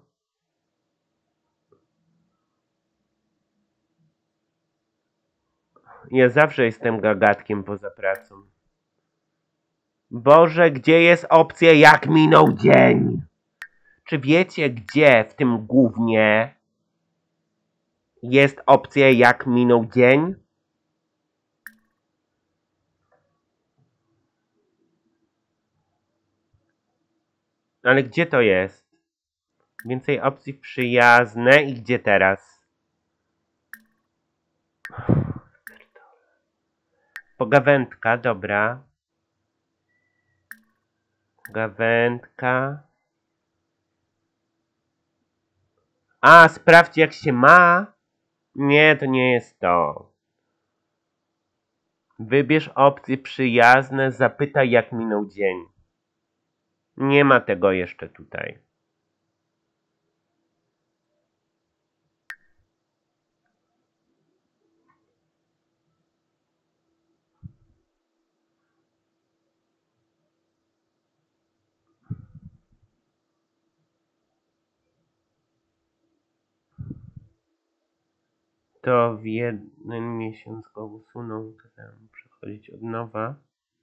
Ja zawsze jestem gagatkiem poza pracą. Boże, gdzie jest opcja, jak minął dzień? Czy wiecie, gdzie w tym gównie jest opcja, jak minął dzień? Ale gdzie to jest? Więcej opcji przyjazne i gdzie teraz? Pogawędka, dobra. Pogawędka. A, sprawdź jak się ma. Nie, to nie jest to. Wybierz opcje przyjazne, zapytaj jak minął dzień. Nie ma tego jeszcze tutaj. To w jeden miesiąc go usunął, kazałem przechodzić od nowa.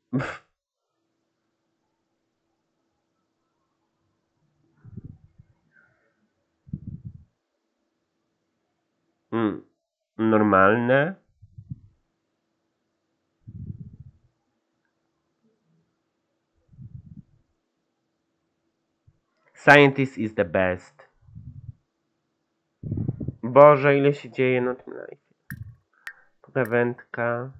Hmm. Normalne. Scientist is the best. Boże, ile się dzieje na tym live. Pogawędka.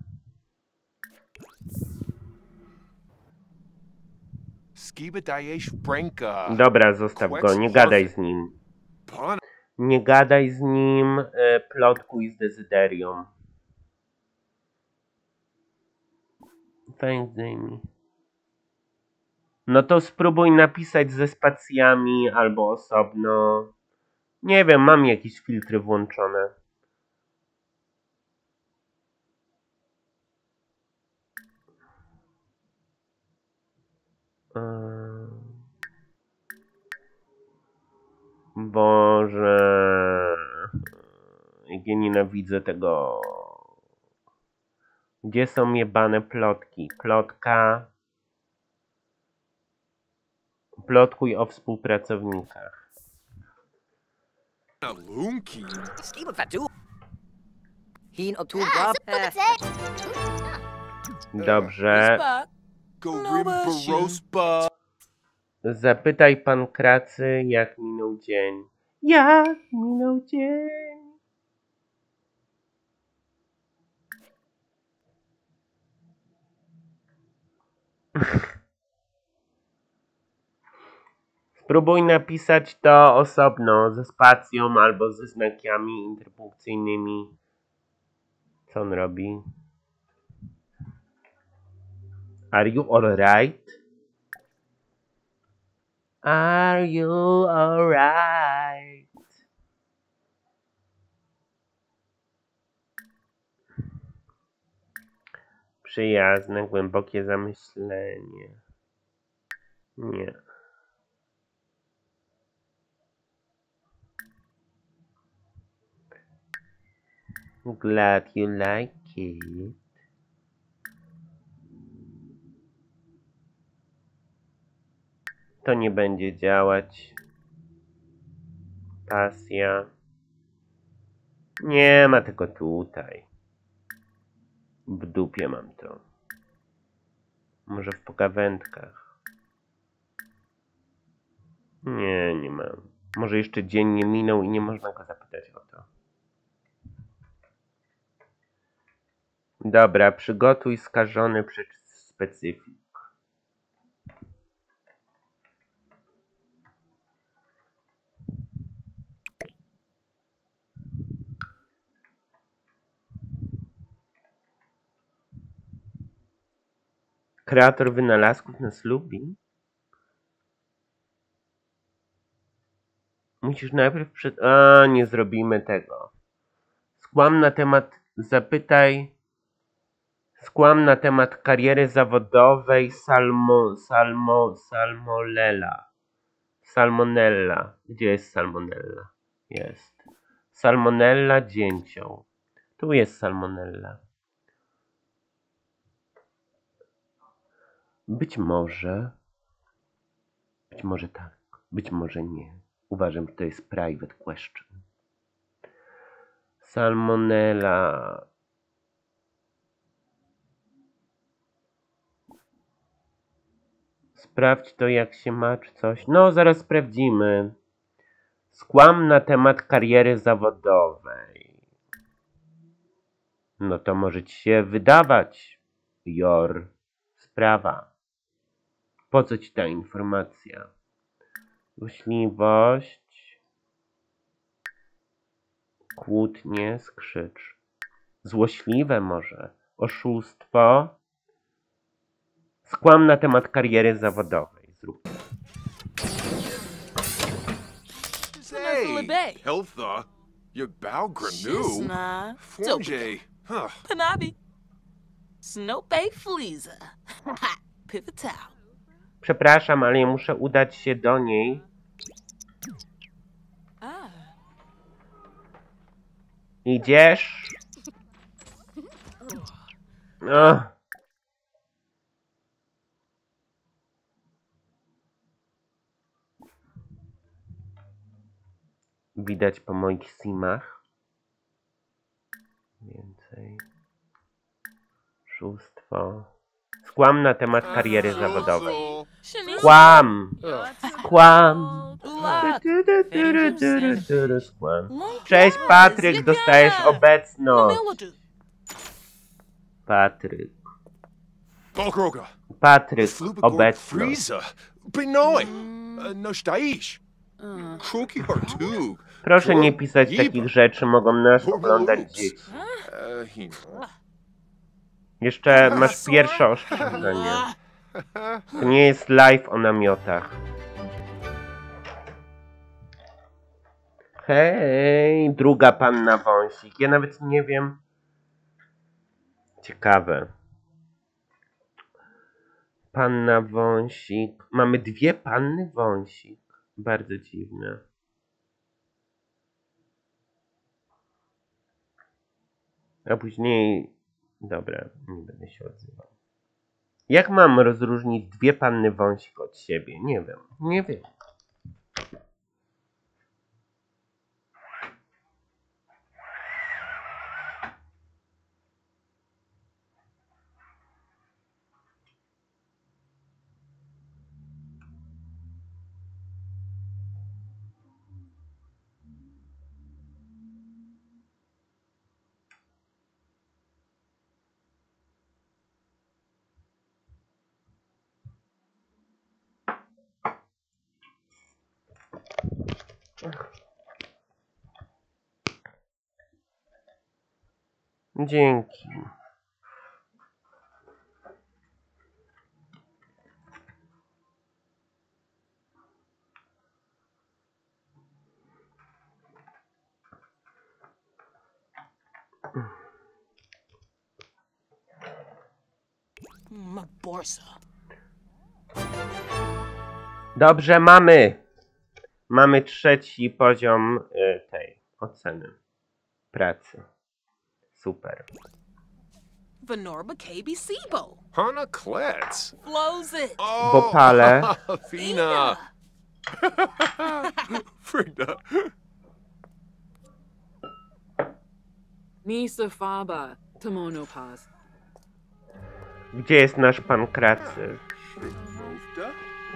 Skiba dajesz Branka. Dobra, zostaw go, nie gadaj z nim. Pan. Nie gadaj z nim, e, plotkuj z Desiderium. Thanks, Jamie. No to spróbuj napisać ze spacjami albo osobno. Nie wiem, mam jakieś filtry włączone. Boże, jak ja nienawidzę tego. Gdzie są jebane plotki? Plotka. Plotkuj o współpracownikach. Lunky. Steve Fatu. Heen O'Toole Bob. Dobrze. Spot. Go No rim bashing. barospa. Zapytaj pan Kracy, jak minął dzień. Jak minął dzień? Spróbuj napisać to osobno, ze spacją albo ze znakami interpunkcyjnymi. Co on robi? Are you alright? Are you alright? Przyjazne, głębokie zamyślenie. Nie. Glad you like it. To nie będzie działać. Pasja. Nie ma tego tutaj. W dupie mam to. Może w pogawędkach. Nie, nie mam. Może jeszcze dzień nie minął i nie można go zapytać o to. Dobra, przygotuj skażony przez specyfik. Kreator wynalazków nas lubi. Musisz najpierw przed... A, nie zrobimy tego. Skłam na temat... Zapytaj... Skłam na temat kariery zawodowej Salmo... Salmo... Salmonella. Salmonella. Gdzie jest Salmonella? Jest. Salmonella dzięcioł. Tu jest Salmonella. Być może... Być może tak. Być może nie. Uważam, że to jest private question. Salmonella. Sprawdź to, jak się ma, czy coś. No, zaraz sprawdzimy. Skłam na temat kariery zawodowej. No to może ci się wydawać, Jor. Sprawa. Po co ci ta informacja? Złośliwość. Kłótnie, skrzycz. Złośliwe może. Oszustwo. Skłam na temat kariery zawodowej. Zrób. Hey, Bay. Heltha. Yabao Granu. Shisna. Fornjay. Huh. Panabi. Snowbay Fleeza. Pivotal. Przepraszam, ale ja muszę udać się do niej. Ah. Idziesz? No. Widać po moich simach. Więcej. Szóstwo. Skłam na temat kariery zawodowej. Shanice. Kłam! Kłam! Lot. Skłam. Cześć Patryk, dostajesz obecność. Melody. Patryk. Balgroga. Patryk, Flubagor obecność. Frieza. Benoi. Nostaish. Kroki Hartug. Proszę nie pisać takich rzeczy, mogą nas oglądać dzieci. Uh, he- Jeszcze masz pierwsze ostrzeżenie. To nie jest live o namiotach. Hej, druga panna wąsik. Ja nawet nie wiem. Ciekawe. Panna wąsik. Mamy dwie panny wąsik. Bardzo dziwne. A później Dobra, nie będę się odzywał. Jak mam rozróżnić dwie panny wąsik od siebie? Nie wiem, nie wiem. Dzięki. My borsa. Dobrze, mamy. Mamy trzeci poziom y, tej oceny pracy. Super. Venorba K B Sibo. Hana Kletz. Flows it. Oh, Bo palę. Fina. Frida. Nisa Faba, Tomonopaz. Gdzie jest nasz pan Kracy? Movda.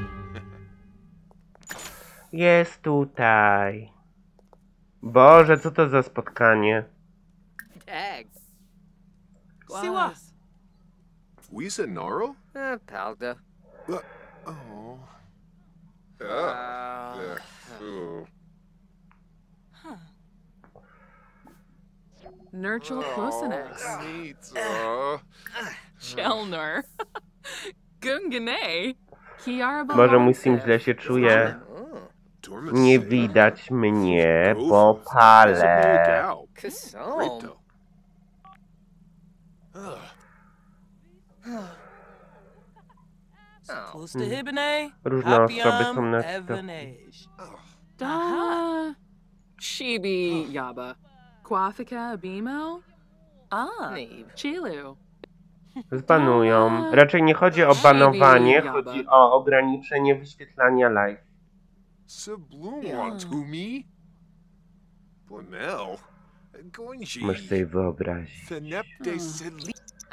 Jest tutaj. Boże, co to za spotkanie? Dag. Siwa. Wisa Gnarl? Ah, Palda. Uh, oh. Uh, Uh, uh, oh. Nurchel Closenex. Neat. Uh, Chelner. Gungane. Kiara Może mój sim źle się czuje. Dorma Nie Sega. widać mnie, bo palę. Kasom. Rito. Ugh. Oh. Close to Hibine. Różne osoby są na to. Evanage. Da. Shibi Yaba. Quafika Bimo. Ah. Neve. Chilu. Zbanują. Raczej nie chodzi o banowanie, chodzi o ograniczenie wyświetlania live. Sublum to me? Bonel. Goinji. Możesz sobie wyobrazić. Fenep de Sidli.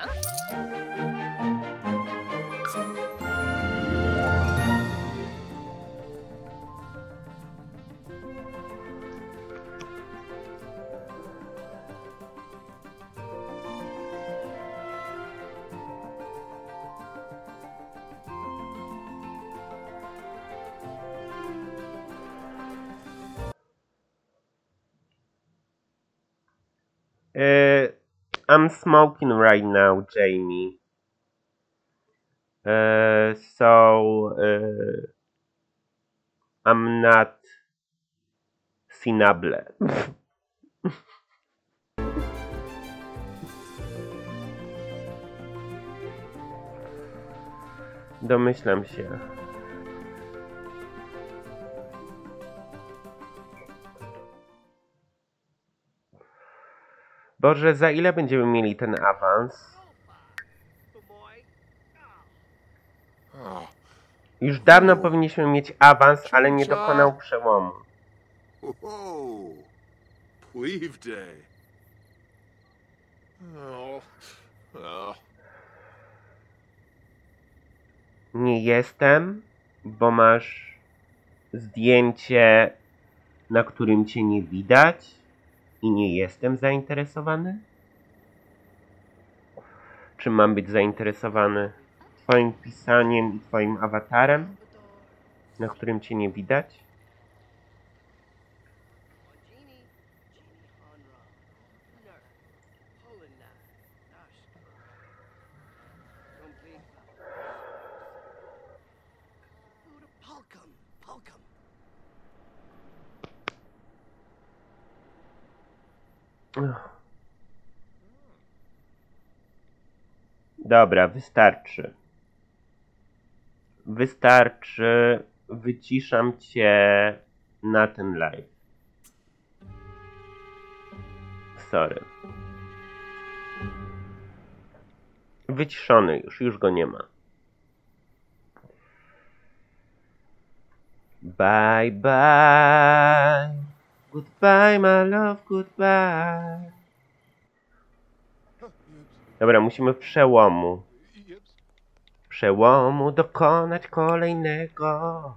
Uh, I'm smoking right now, Jamie. Uh, so uh, I'm not Cinable. Domyślam się. Boże, za ile będziemy mieli ten awans? Oh. Już dawno powinniśmy mieć awans, ale nie dokonał przełomu. Oh. Pleave day. Oh. Oh. Nie jestem, bo masz zdjęcie, na którym cię nie widać i nie jestem zainteresowany? Czy mam być zainteresowany twoim pisaniem i twoim awatarem, na którym cię nie widać? Ugh. Dobra, wystarczy. Wystarczy. Wyciszam cię na ten live. Sorry. Wyciszony już, już go nie ma. Bye bye. Goodbye my love, goodbye. Dobra, musimy przełomu. Przełomu dokonać kolejnego.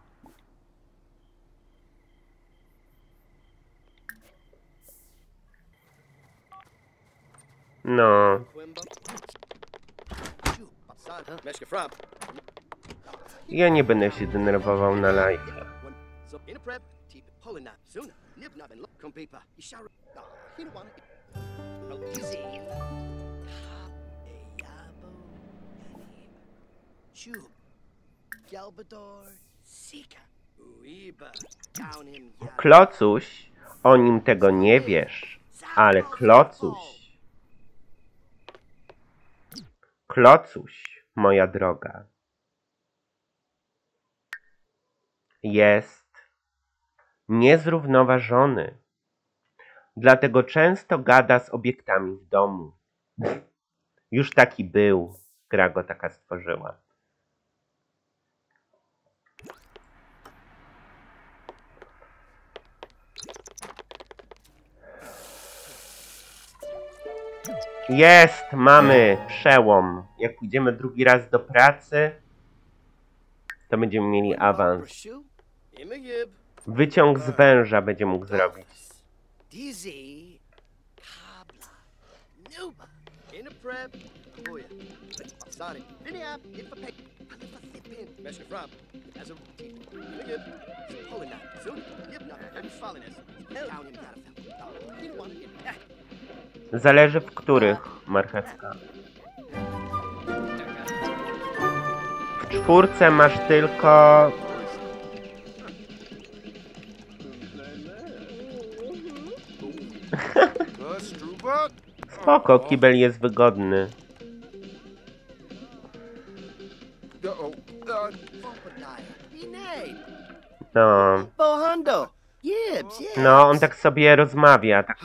No. Ja nie będę się denerwował na live. Klocuś, o nim tego nie wiesz, ale Klocuś, Klocuś, moja droga, jest niezrównoważony, dlatego często gada z obiektami w domu. Już taki był, gra go taka stworzyła. Jest, mamy przełom. Jak pójdziemy drugi raz do pracy, to będziemy mieli awans. Wyciąg z węża będzie mógł zrobić. Zależy w których, marchewka. W czwórce masz tylko... Spoko, kibel jest wygodny. No. No, on tak sobie rozmawia. Tak.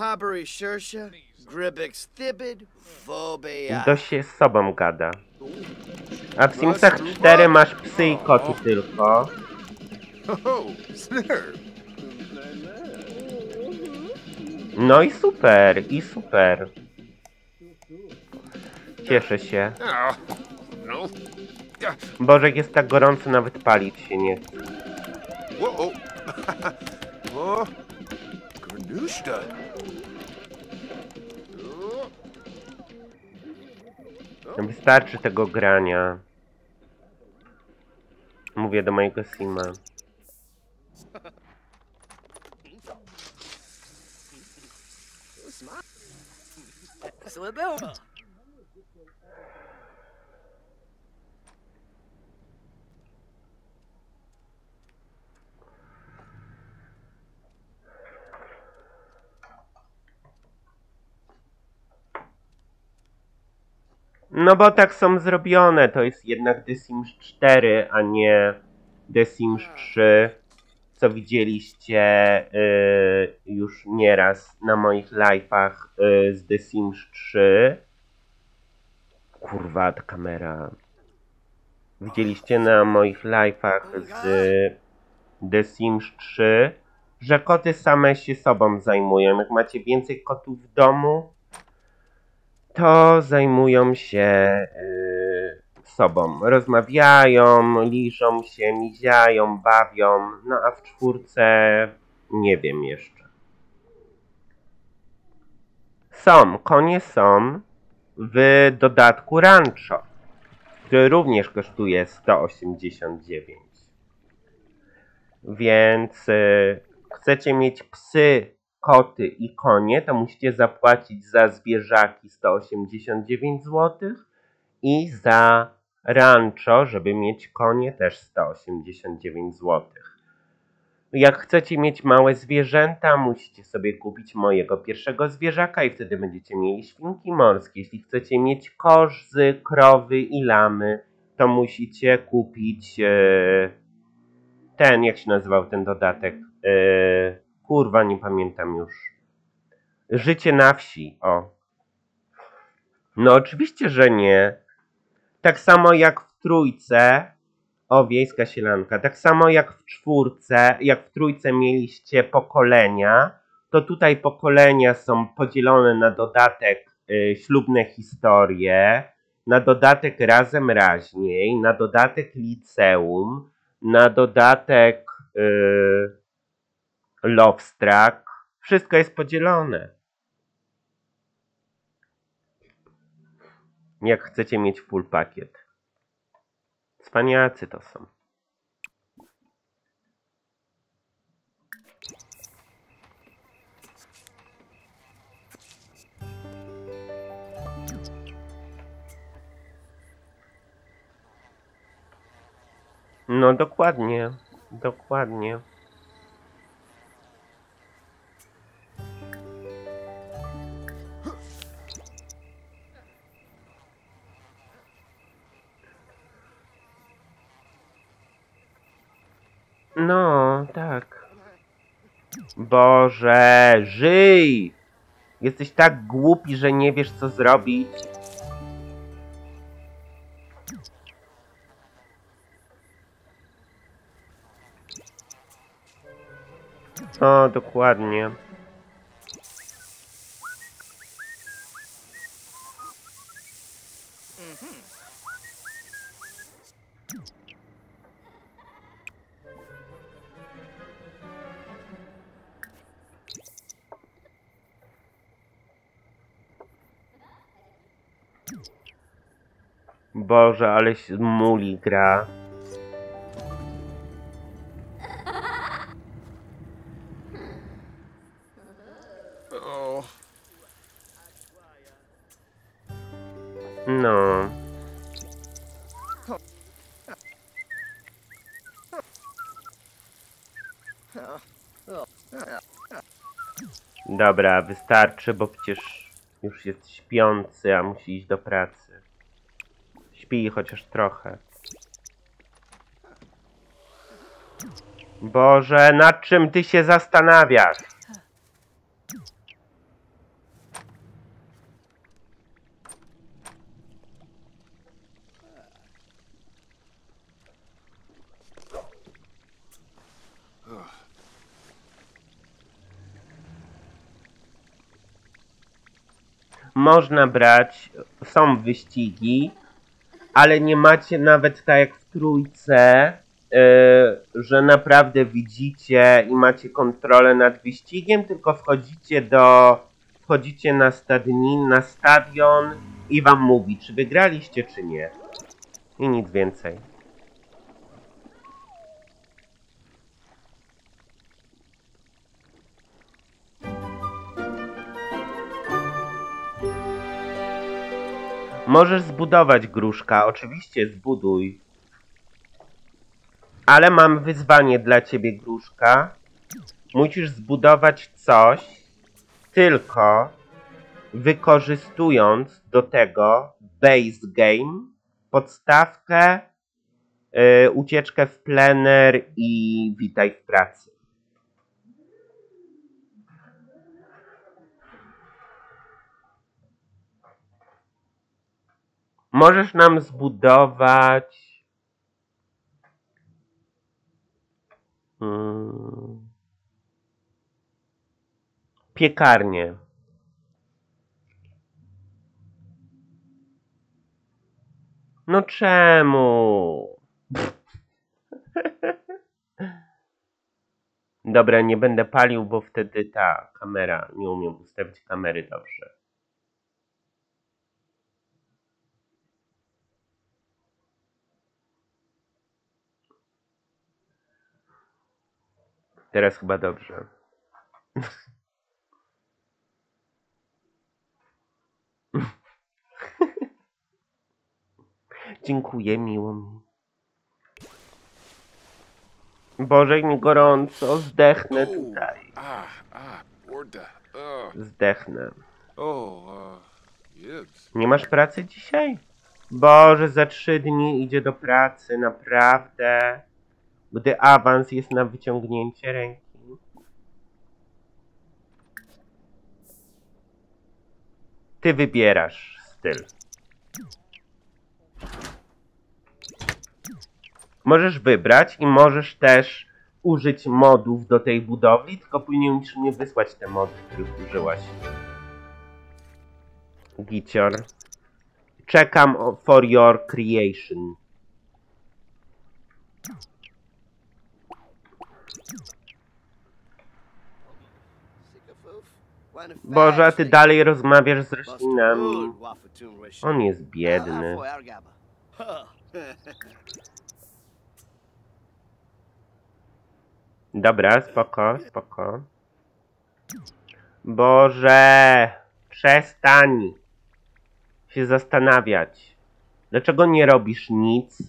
Dość się z sobą gada. A w Simsach cztery masz psy i koty tylko. No i super, i super. Cieszę się. Boże, jak jest tak gorąco, nawet palić się nie chce. Wystarczy tego grania. Mówię do mojego Sima. No bo tak są zrobione, to jest jednak The Sims cztery, a nie The Sims trzy, co widzieliście yy, już nieraz na moich live'ach yy, z The Sims trzy. Kurwa, ta kamera. Widzieliście na moich live'ach z The Sims trzy, że koty same się sobą zajmują. Jak macie więcej kotów w domu, to zajmują się yy, sobą. Rozmawiają, liżą się, miziają, bawią. No a w czwórce nie wiem jeszcze. Są, konie są w dodatku Rancho, który również kosztuje sto osiemdziesiąt dziewięć. Więc yy, chcecie mieć psy, koty i konie, to musicie zapłacić za zwierzaki sto osiemdziesiąt dziewięć złotych i za Rancho, żeby mieć konie, też sto osiemdziesiąt dziewięć złotych. Jak chcecie mieć małe zwierzęta, musicie sobie kupić mojego pierwszego zwierzaka i wtedy będziecie mieli świnki morskie. Jeśli chcecie mieć kozy, krowy i lamy, to musicie kupić yy, ten, jak się nazywał ten dodatek? Yy, kurwa, nie pamiętam już. Życie na wsi, o. No oczywiście, że nie. Tak samo jak w trójce, o, wiejska sielanka, tak samo jak w czwórce, jak w trójce mieliście pokolenia, to tutaj pokolenia są podzielone na dodatek y, ślubne historie, na dodatek razem raźniej, na dodatek liceum, na dodatek y, Lovestruck. Wszystko jest podzielone. Jak chcecie mieć full pakiet. Cwaniacy to są. No dokładnie, dokładnie. No, tak. Boże, żyj! Jesteś tak głupi, że nie wiesz, co zrobić. O, dokładnie. Boże, ale się muli gra. Oh, No. Dobra, wystarczy, bo przecież już jest śpiący, a musi iść do pracy. Śpi chociaż trochę. Boże, nad czym ty się zastanawiasz? Można brać, są wyścigi, ale nie macie nawet tak jak w trójce, yy, że naprawdę widzicie i macie kontrolę nad wyścigiem, tylko wchodzicie do, wchodzicie na stadnin, na stadion i wam mówi, czy wygraliście, czy nie. I nic więcej. Możesz zbudować gruszka, oczywiście zbuduj. Ale mam wyzwanie dla ciebie, gruszka. Musisz zbudować coś, tylko wykorzystując do tego base game, podstawkę, yy, ucieczkę w plener i witaj w pracy. Możesz nam zbudować hmm, piekarnię. No czemu? Dobra, nie będę palił, bo wtedy ta kamera, nie umiem ustawić kamery dobrze. Teraz chyba dobrze. Dziękuję, miło mi. Boże, jak mi gorąco, zdechnę tutaj. ah, ah, Borda. Uh, Zdechnę. oh, uh, yes. Nie masz pracy dzisiaj? Boże, za trzy dni idzie do pracy, naprawdę. Gdy awans jest na wyciągnięcie ręki. Ty wybierasz styl. Możesz wybrać i możesz też użyć modów do tej budowli, tylko później musisz mnie wysłać te mody, których użyłaś. Gicior. Czekam for your creation. Boże, a ty dalej rozmawiasz z roślinami. On jest biedny. Dobra, spoko, spoko. Boże, przestań się zastanawiać. Dlaczego nie robisz nic?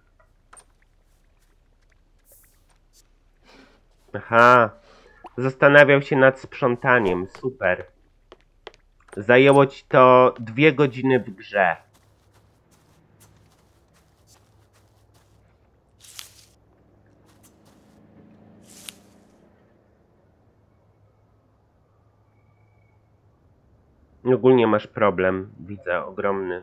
Aha, zastanawiał się nad sprzątaniem, super. Zajęło ci to dwie godziny w grze. Ogólnie masz problem, widzę, ogromny.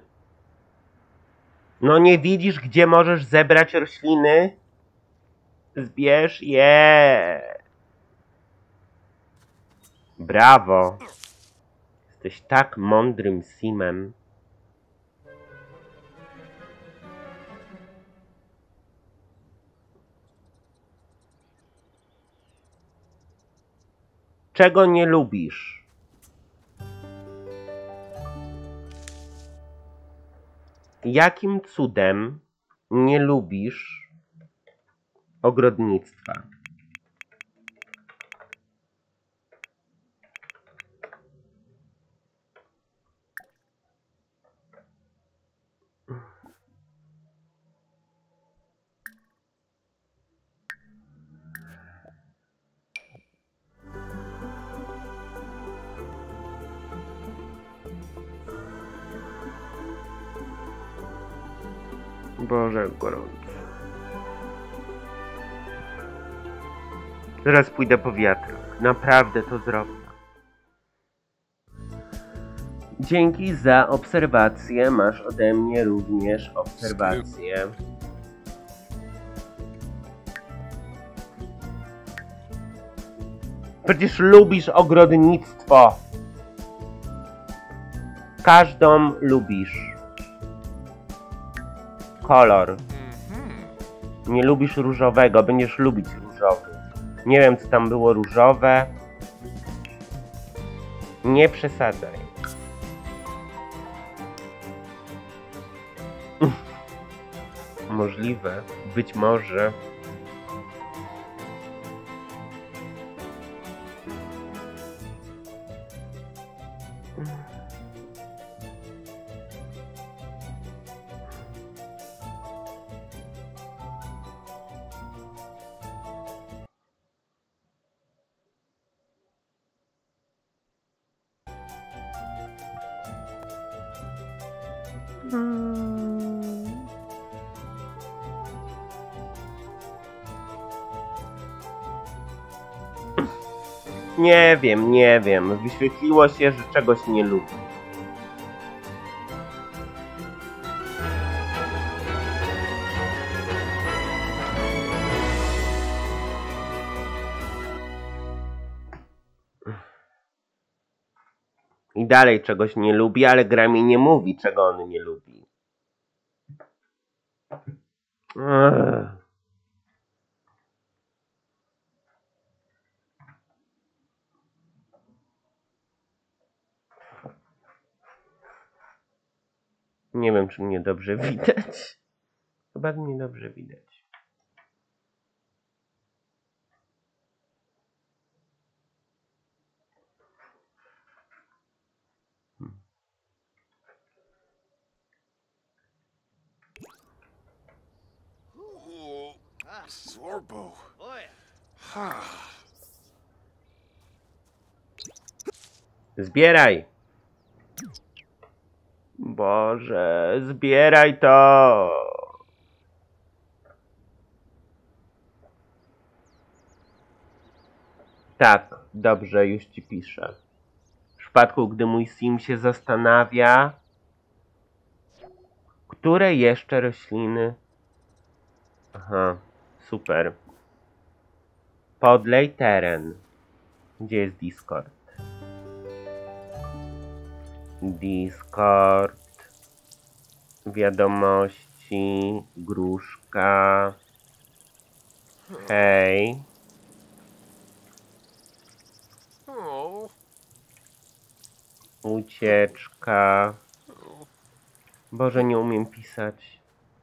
No nie widzisz, gdzie możesz zebrać rośliny? Zbierz je. Brawo. Jesteś tak mądrym simem. Czego nie lubisz? Jakim cudem nie lubisz ogrodnictwa? Boże, gorąco. Zaraz pójdę po wiatrak. Naprawdę to zrobię. Dzięki za obserwację. Masz ode mnie również obserwację. Przecież lubisz ogrodnictwo. Każdą lubisz. Kolor. Nie lubisz różowego, będziesz lubić różowy. Nie wiem, co tam było różowe. Nie przesadzaj. Możliwe, być może. Nie wiem, nie wiem. Wyświetliło się, że czegoś nie lubi. I dalej czegoś nie lubi, ale gra mi nie mówi, czego on nie lubi. Ech. Nie wiem, czy mnie dobrze widać. Chyba mnie dobrze widać. Hmm. Ooh, Zorbo. Zbieraj! Boże, zbieraj to! Tak, dobrze, już ci piszę. W przypadku, gdy mój sim się zastanawia, Które jeszcze rośliny? Aha, super. Podlej teren. Gdzie jest Discord? Discord. Wiadomości. Gruszka. Hej. Oh. Ucieczka. Boże, nie umiem pisać.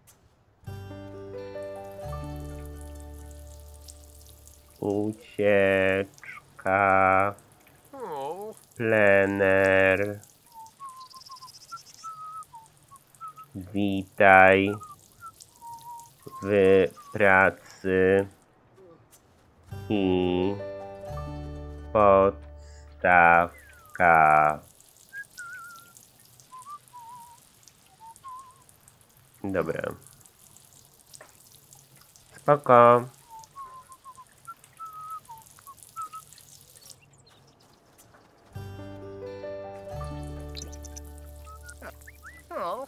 Ucieczka. Oh. Plener. Witaj w pracy i podstawka. Dobra. Spoko. Oh.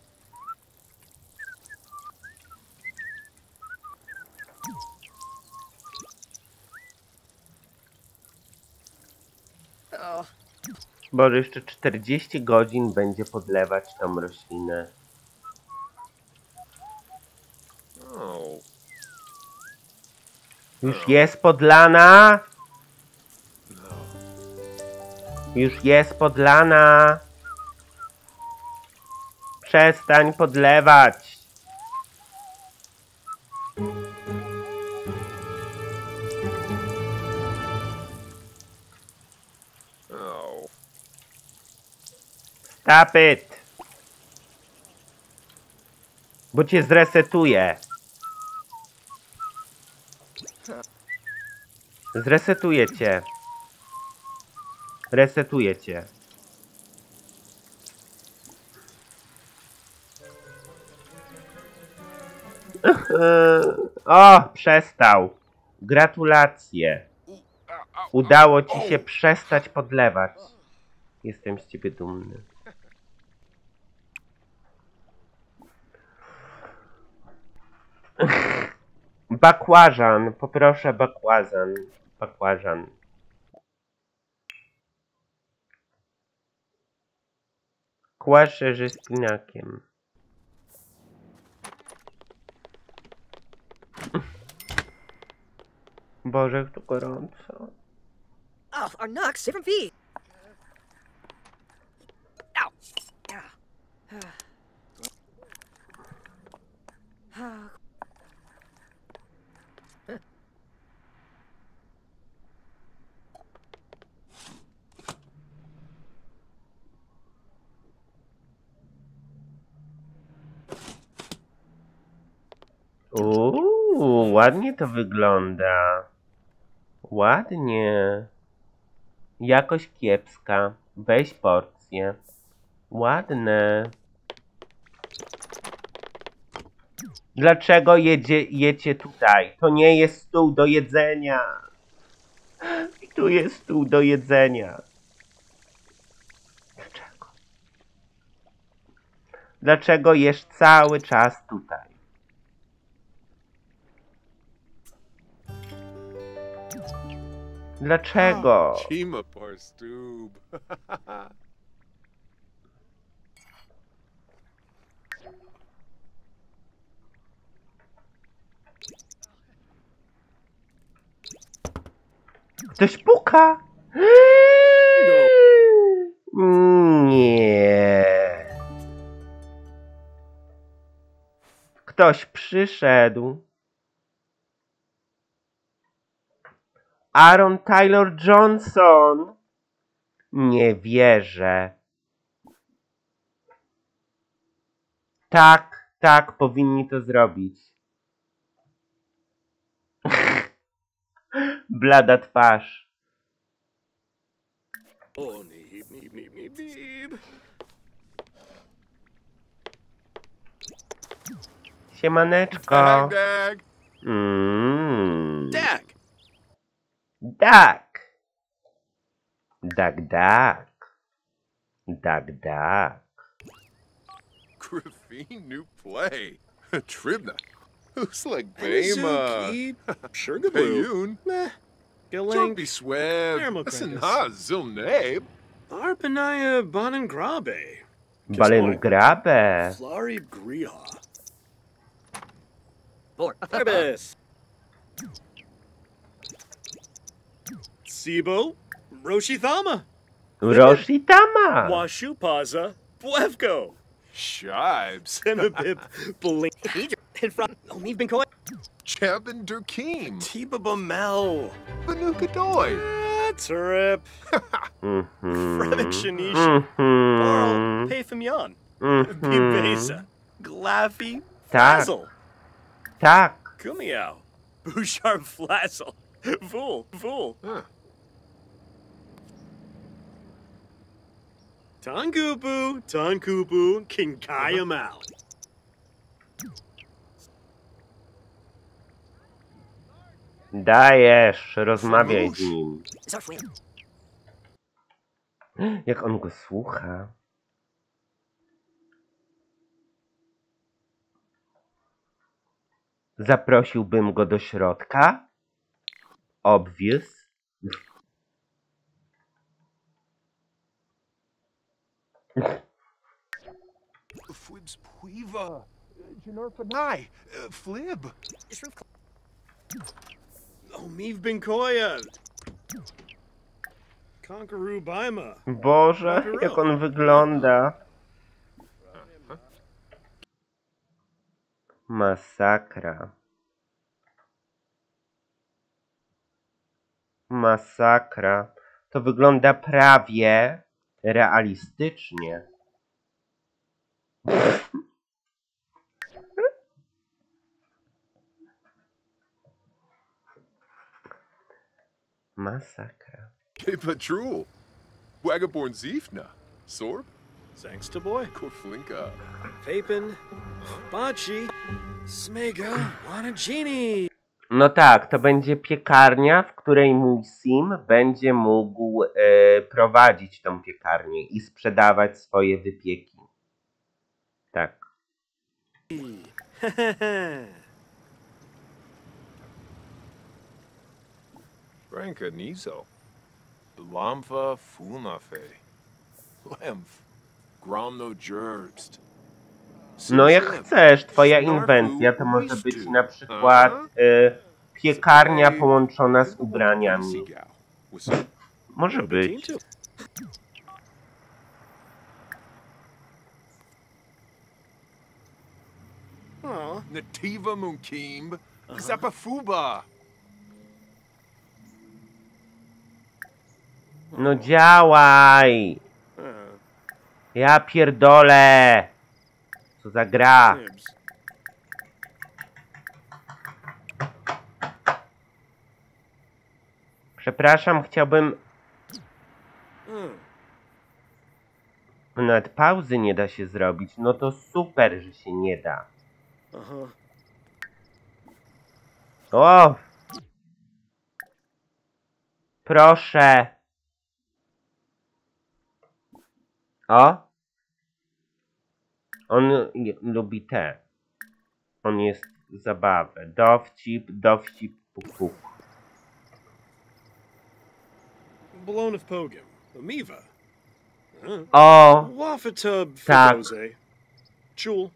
Oh. Boże, jeszcze czterdzieści godzin będzie podlewać tą roślinę. Oh. Już jest podlana? Już jest podlana. Przestań podlewać. Oh. Stop it. Bo cię zresetuję. Zresetuję cię. Resetuję cię. O, przestał. Gratulacje. Udało ci się przestać podlewać. Jestem z ciebie dumny. Bakłażan. Poproszę bakłażan. Bakłażan. Kłaszę ze spinakiem. Boże, jak to gorąco. Oh, our knocks, different feet. Ow. Yeah. Uuu, ładnie to wygląda. Ładnie. Jakoś kiepska. Weź porcję. Ładne. Dlaczego jedzie, jecie tutaj? To nie jest stół do jedzenia. Tu jest stół do jedzenia. Dlaczego? Dlaczego jesz cały czas tutaj? Dlaczego? Chima Parstoob. Ktoś puka? Nie. Ktoś przyszedł. Aaron Taylor Johnson. Nie wierzę. Tak, tak, powinni to zrobić. Blada twarz. Oh, neep, neep, neep, neep, neep. Siemaneczko. Dag, dag. Mm. Dag. Dak. Dak, dak. Dak, dak. Graphene new play. Tribna. Who's like Bema? Payun. Meh. Don't Galang. be swab. Thermal Listen, crackers. ha, Zilnabe. Arpanaya Bonangrabe. Balengrabe. Flari Griha. Four. Arbis. Sibo. Roshithama. Roshitama. Washupaza. Blevko. Shibes. Semibib. Blink. In front. Oh, we've been going. Chabin Durkeem. Tiba Bamel. Banukadoy. Turip. Mhm. Fredik Shanish. Barl. Mhm. Payfamyan. Mhm. Bibesa. Glaffy. Tak, Flazzle. tak. Kumiao. Bouchard Flazzle. Fool. Fool. Huh. Tankupu. Tankupu. Kinkaya Mal. Dajesz, rozmawiaj z nim. It's our friend. Jak on go słucha. Zaprosiłbym go do środka? Obvious. Fwibs Puiva. Janarpanai. Flib. This roof. Omiv Binkoya. Conqueror Baima. Boże, jak on wygląda. Masakra. Masakra. To wygląda prawie realistycznie. Masakra. Hey, Patrol. Wagaborn Ziefna. Sorb. Thanks to boy. Korflinka. Papin. Bachi. Smega. Wanagini. No tak, to będzie piekarnia, w której mój sim będzie mógł e, prowadzić tą piekarnię i sprzedawać swoje wypieki. Tak. Branka Nizo. Lamfa Funafe. Lemf. Gromno Jerbst. No jak chcesz, twoja inwencja to może być na przykład e, piekarnia połączona z ubraniami. Może być. Aw. Nativa Munkimb. Zapafuba. No działaj! Uh, Ja pierdolę! Co za gra? Nibs. Przepraszam, chciałbym... Uh, Nawet pauzy nie da się zrobić. No to super, że się nie da. uh-huh. O! Proszę! O! On lubi te. On jest zabawę. Dowcip, dowcip, puk, puk. Blown of Pogam. Amiva. Uh, O! Wafatub Tak. Fidoze. Chul.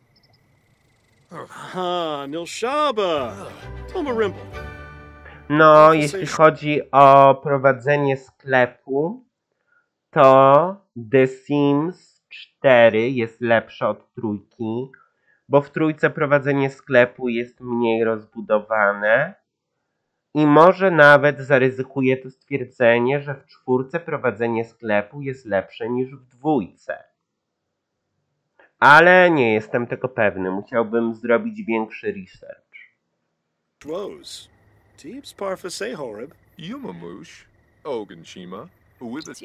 Ha, Nilshaba. Tomarimple. No, jeśli chodzi o prowadzenie sklepu, to The Sims cztery jest lepsze od trójki, bo w trójce prowadzenie sklepu jest mniej rozbudowane i może nawet zaryzykuję to stwierdzenie, że w czwórce prowadzenie sklepu jest lepsze niż w dwójce. Ale nie jestem tego pewny, musiałbym zrobić większy research. Woes. Teeps Parfa say horib. Yumamush. Oganshima. Wibis.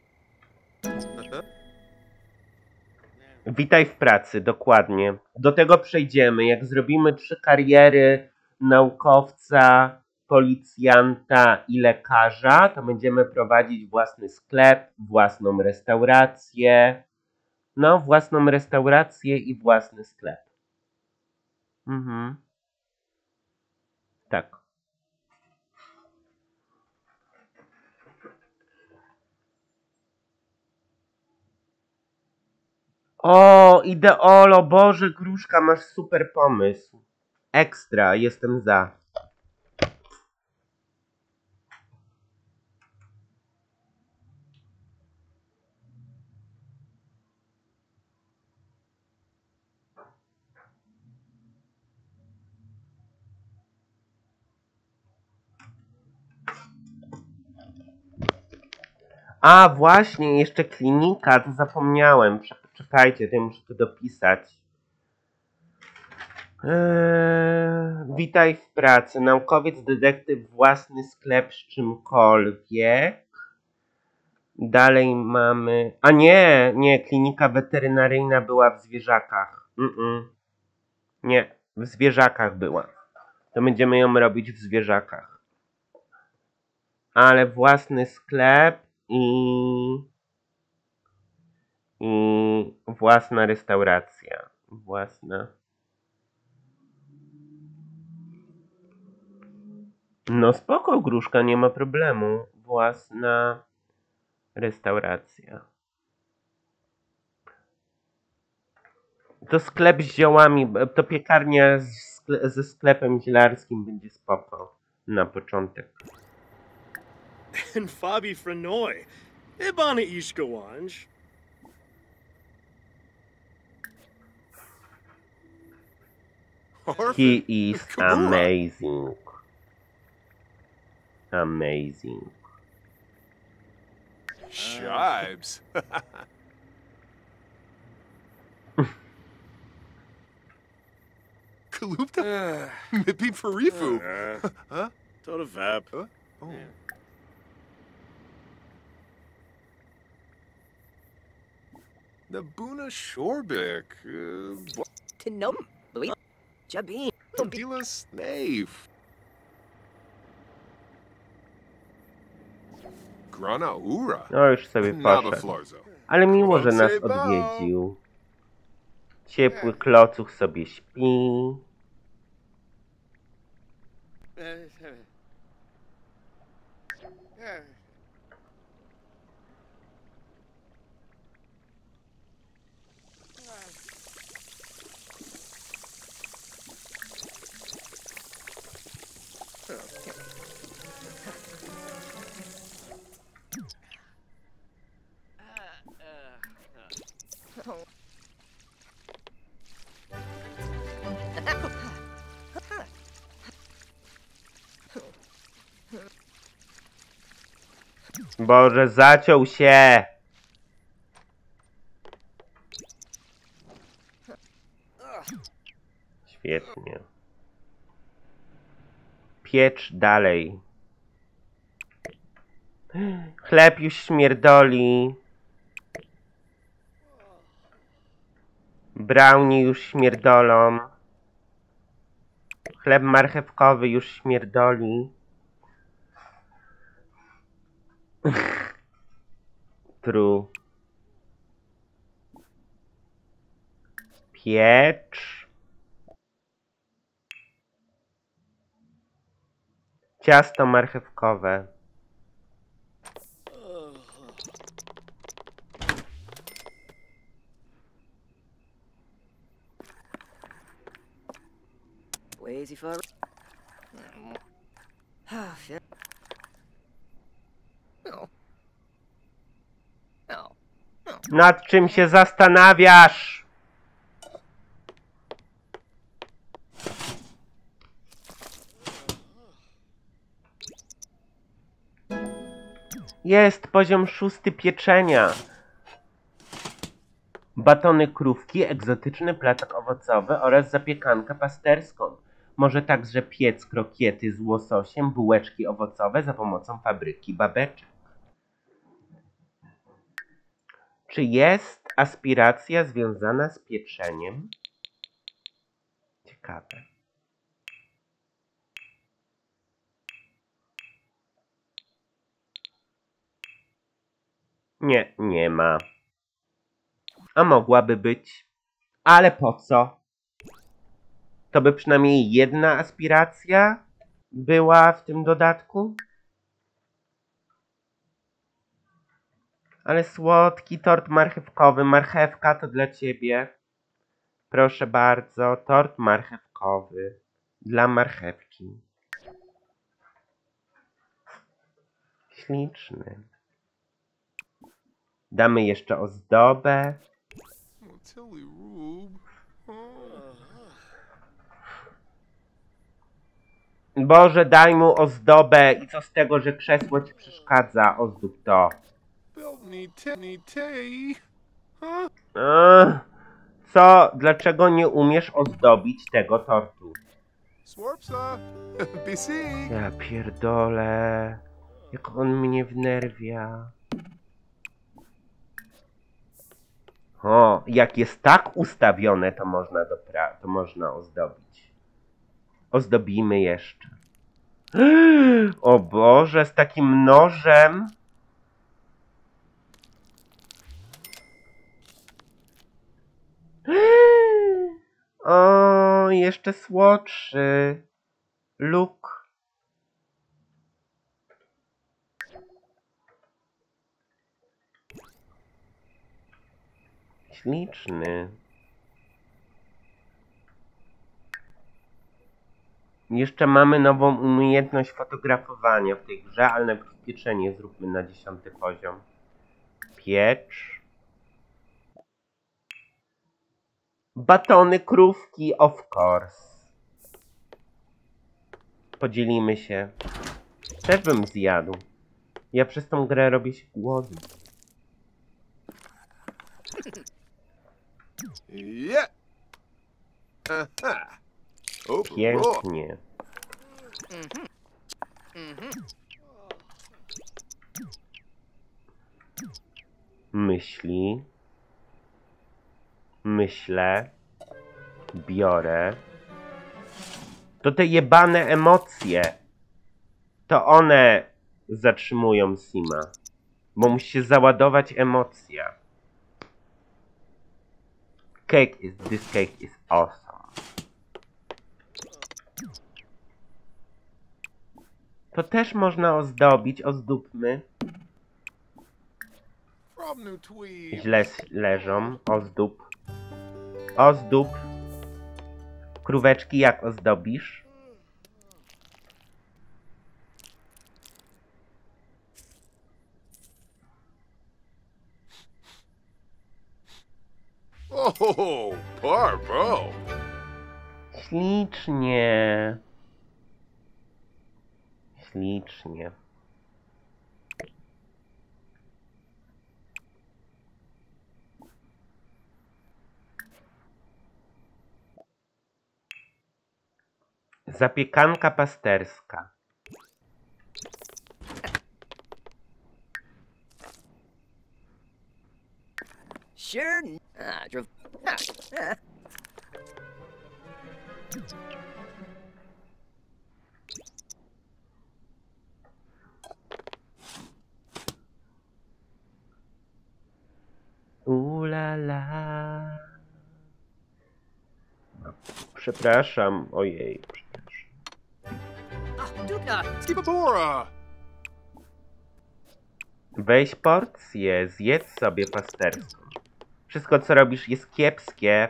Witaj w pracy, dokładnie. Do tego przejdziemy. Jak zrobimy trzy kariery naukowca, policjanta i lekarza, to będziemy prowadzić własny sklep, własną restaurację No, własną restaurację i własny sklep. Mhm. Tak. O, ideolo, Boże, Gruszka, masz super pomysł. Ekstra, jestem za. A, właśnie, jeszcze klinika, to zapomniałem. Czekajcie, to muszę to dopisać. Eee, witaj w pracy. Naukowiec, detektyw, własny sklep z czymkolwiek. Dalej mamy... A nie, nie, klinika weterynaryjna była w zwierzakach. Mm-mm. Nie, w zwierzakach była. To będziemy ją robić w zwierzakach. Ale własny sklep i... I własna restauracja. Własna... No spoko, Gruszka, nie ma problemu. Własna restauracja. To sklep z ziołami, to piekarnia z skle ze sklepem zielarskim będzie spoko na początek. And Fabi Frenoy. Ibana Ishkawanj. He is amazing. Amazing. Shibes. Kalupta? Mippy Farifu. Uh, Huh? Tota Vap. Huh? Oh. Nabuna Shorbik. Uh, Tinom. Louis. Jabin. Tabila Snave. Grana Ura. No już sobie Naba poszedł. Flarzo. Ale miło, że nas odwiedził. Ciepły klocuch sobie śpi. Boże, zaciął się! Świetnie. Piecz dalej. Chleb już śmierdoli. Brownie już śmierdolą. Chleb marchewkowy już śmierdoli. True. Piecz. Ciasto marchewkowe. Lazy for. Ah, shit. No. No. Nad czym się zastanawiasz? Jest poziom szósty pieczenia. Batony krówki, egzotyczny placek owocowy oraz zapiekankę pasterską. Może także piec krokiety z łososiem, bułeczki owocowe za pomocą fabryki babeczek. Czy jest aspiracja związana z pieczeniem? Ciekawe. Nie, nie ma. A mogłaby być. Ale po co? To by przynajmniej jedna aspiracja była w tym dodatku? Ale słodki tort marchewkowy. Marchewka to dla ciebie. Proszę bardzo, tort marchewkowy. Dla marchewki. Śliczny. Damy jeszcze ozdobę. Oh, Tilly Rube. Oh. Boże, daj mu ozdobę i co z tego, że krzesło ci przeszkadza? Ozdób to. Built me tiny tay. Huh? Ech, co? Dlaczego nie umiesz ozdobić tego tortu? Swarpsa. B C. Ja pierdolę. Jak on mnie wnerwia. O, jak jest tak ustawione, to można dopra- to można ozdobić. Ozdobimy jeszcze. O Boże, z takim nożem. O, jeszcze słodszy. Luk. Śliczny. Jeszcze mamy nową umiejętność fotografowania w tej grze, ale najpierw pieczenie zróbmy na dziesiąty poziom. Piecz. Batony krówki, of course. Podzielimy się. Też bym zjadł. Ja przez tą grę robię się głodny. Yeah. Aha. Open raw. Pięknie. Myśli. Myślę. Biorę. To te jebane emocje. To one zatrzymują Sima. Bo musi się załadować emocja. Cake is, this cake is awesome. To też można ozdobić, ozdóbmy. From New Tweed. Źle leżą, ozdób. Ozdób. Króweczki jak ozdobisz? Oh, Parvo. Ślicznie. Ślicznie. Zapiekanka pasterska. Sure. Ah, drove. Ah, ah. Ulala. Przepraszam, ojej, przepraszam. Ah, Duka. Skibabora. Weź porcję, zjedz sobie pasterską. Wszystko co robisz jest kiepskie.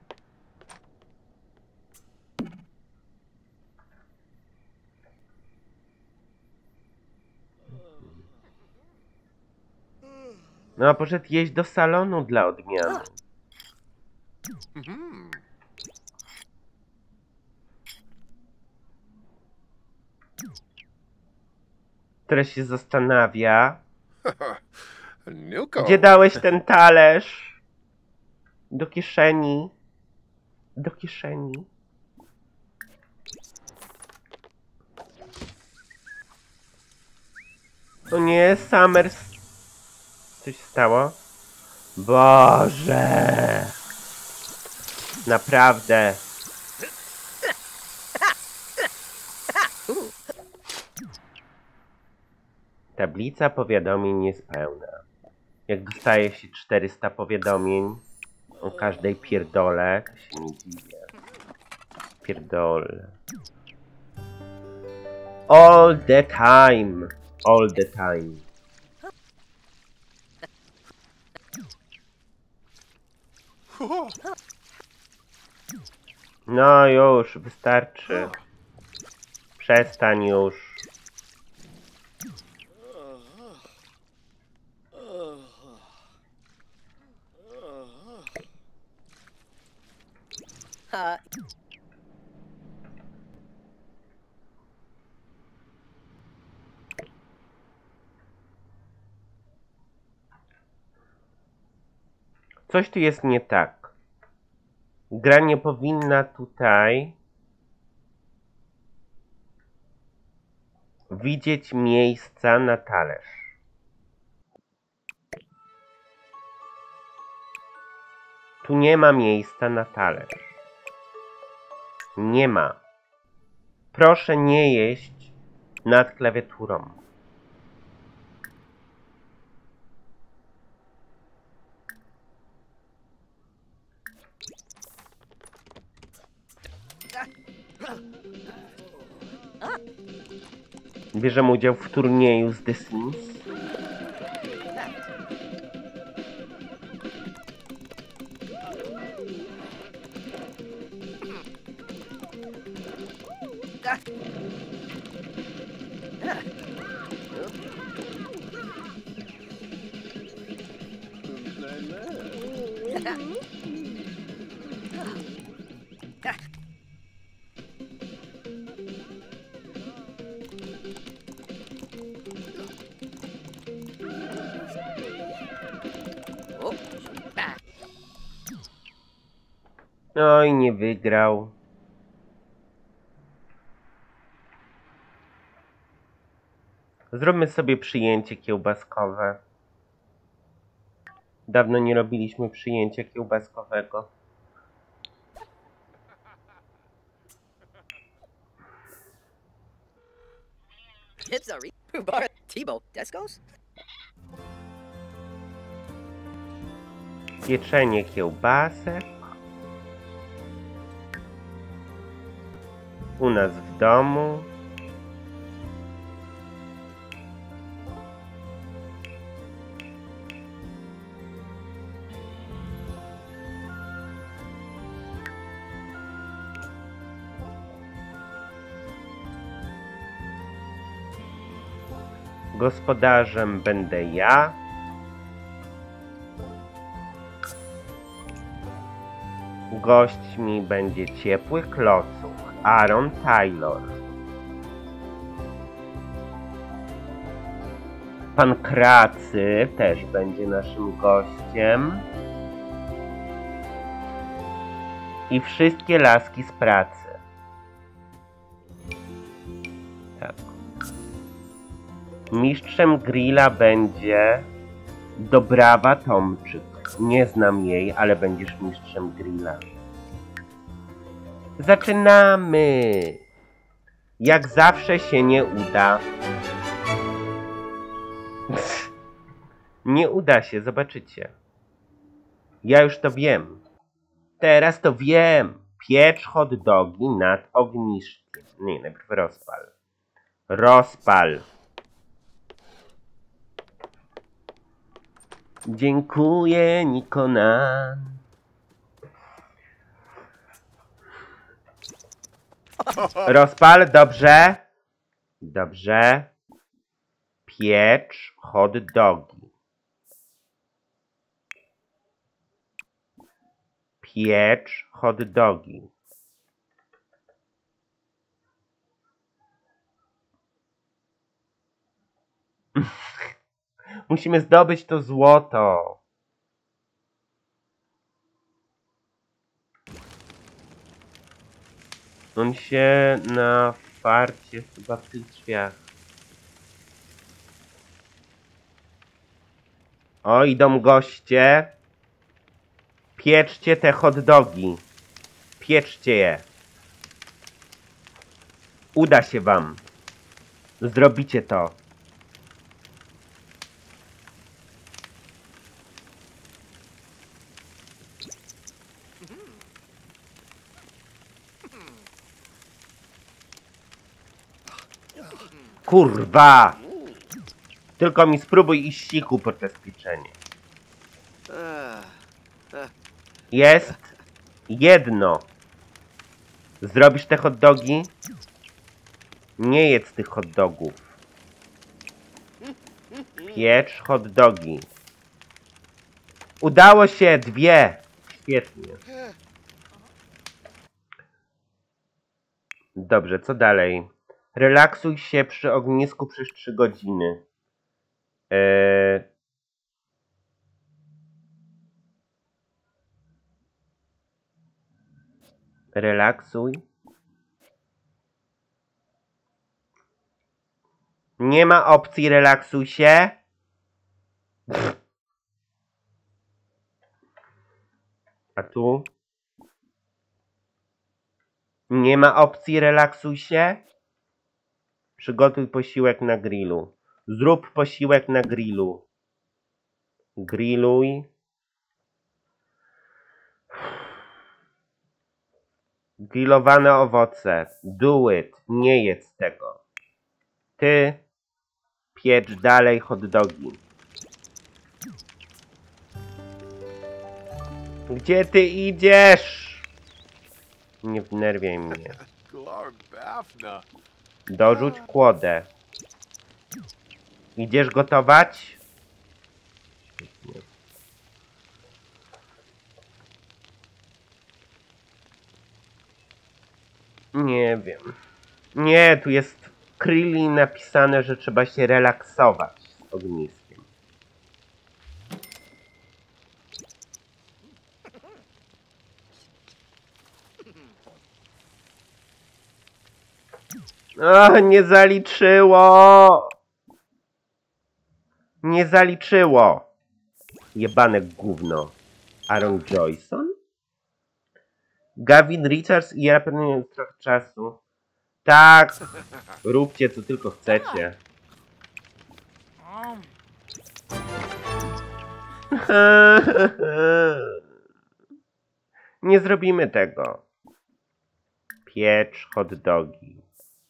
No a poszedł jeść do salonu dla odmiany. Mhm. Teraz się zastanawia. Nuko. Gdzie dałeś ten talerz? Do kieszeni. Do kieszeni. O nie, Summers. Coś stało? Boże. Naprawdę. Tablica powiadomień jest pełna. Jak dostaje się czterysta powiadomień, O każdej pierdole, to się nie dziwię. Pierdolę. All the time. All the time. No już, wystarczy. Przestań już. Uh, Coś tu jest nie tak. Gra nie powinna tutaj widzieć miejsca na talerz. Tu nie ma miejsca na talerz. Nie ma. Proszę nie jeść nad klawiaturą. Bierzemy udział w turnieju z The Sims. oh, ah, No i nie wygrał. Zróbmy sobie przyjęcie kiełbaskowe. Dawno nie robiliśmy przyjęcia kiełbaskowego. Pizzeria, Bar, Tebow, Tesco's? Pieczenie kiełbasek. U nas w domu. Gospodarzem będę ja. Gośćmi będzie ciepły klocuch Aaron Taylor. Pan Kracy też będzie naszym gościem. I wszystkie laski z pracy. Tak. Mistrzem grilla będzie Dobrawa Tomczyk. Nie znam jej, ale będziesz mistrzem grilla. Zaczynamy! Jak zawsze się nie uda. Nie uda się, zobaczycie. Ja już to wiem. Teraz to wiem. Piecz hot dogi nad ogniszkiem. Nie, najpierw rozpal. Rozpal. Dziękuję, Nikonan. Rozpal, dobrze. Dobrze. Piecz hot dogi. Piecz hot dogi. Musimy zdobyć to złoto. On się na farcie chyba w tych drzwiach. O, idą goście. Pieczcie te hot dogi. Pieczcie je. Uda się wam. Zrobicie to. Kurwa! Tylko mi spróbuj iść siku podczas pieczenia. Jest jedno. Zrobisz te hot dogi? Nie jedz tych hot dogów. Piecz hot dogi. Udało się! Dwie! Świetnie. Dobrze, co dalej? Relaksuj się przy ognisku przez trzy godziny. Eee... Relaksuj. Nie ma opcji relaksuj się. Pff. A tu? Nie ma opcji relaksuj się. Przygotuj posiłek na grillu. Zrób posiłek na grillu. Grilluj. Grillowane owoce. Do it. Nie jedz tego. Ty piecz dalej hot dogi. Gdzie ty idziesz? Nie wnerwiaj mnie. Glarbafna. Dorzuć kłodę. Idziesz gotować? Nie wiem. Nie, tu jest w Krilli napisane, że trzeba się relaksować z ogniskiem. O, nie zaliczyło! Nie zaliczyło! Jebane gówno. Aaron Joyson? Gavin Richards i ja pewnie nie trochę czasu. Tak! Róbcie co tylko chcecie. Nie zrobimy tego. Piecz hot dogi.